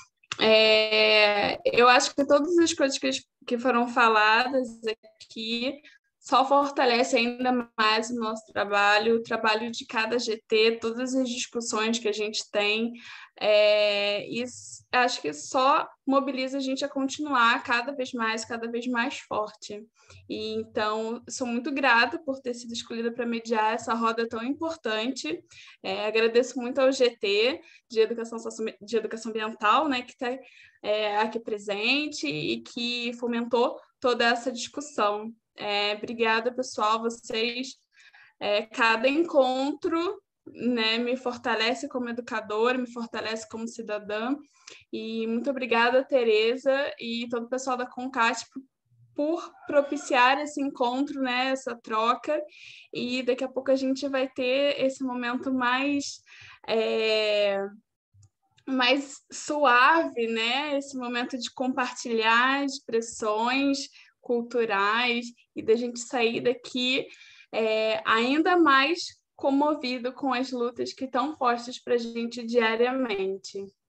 Eu acho que todas as coisas que foram faladas aqui só fortalece ainda mais o nosso trabalho, o trabalho de cada GT, todas as discussões que a gente tem. E acho que só mobiliza a gente a continuar cada vez mais forte. E, então, sou muito grata por ter sido escolhida para mediar essa roda tão importante. Agradeço muito ao GT de Educação Ambiental, né, que está aqui presente e que fomentou toda essa discussão. Obrigada, pessoal. Vocês, cada encontro, né, me fortalece como educadora, me fortalece como cidadã. E muito obrigada, Tereza, e todo o pessoal da CONCAT por propiciar esse encontro, né, essa troca. E daqui a pouco a gente vai ter esse momento mais suave, né, esse momento de compartilhar expressões culturais e da gente sair daqui ainda mais comovido com as lutas que estão postas para a gente diariamente.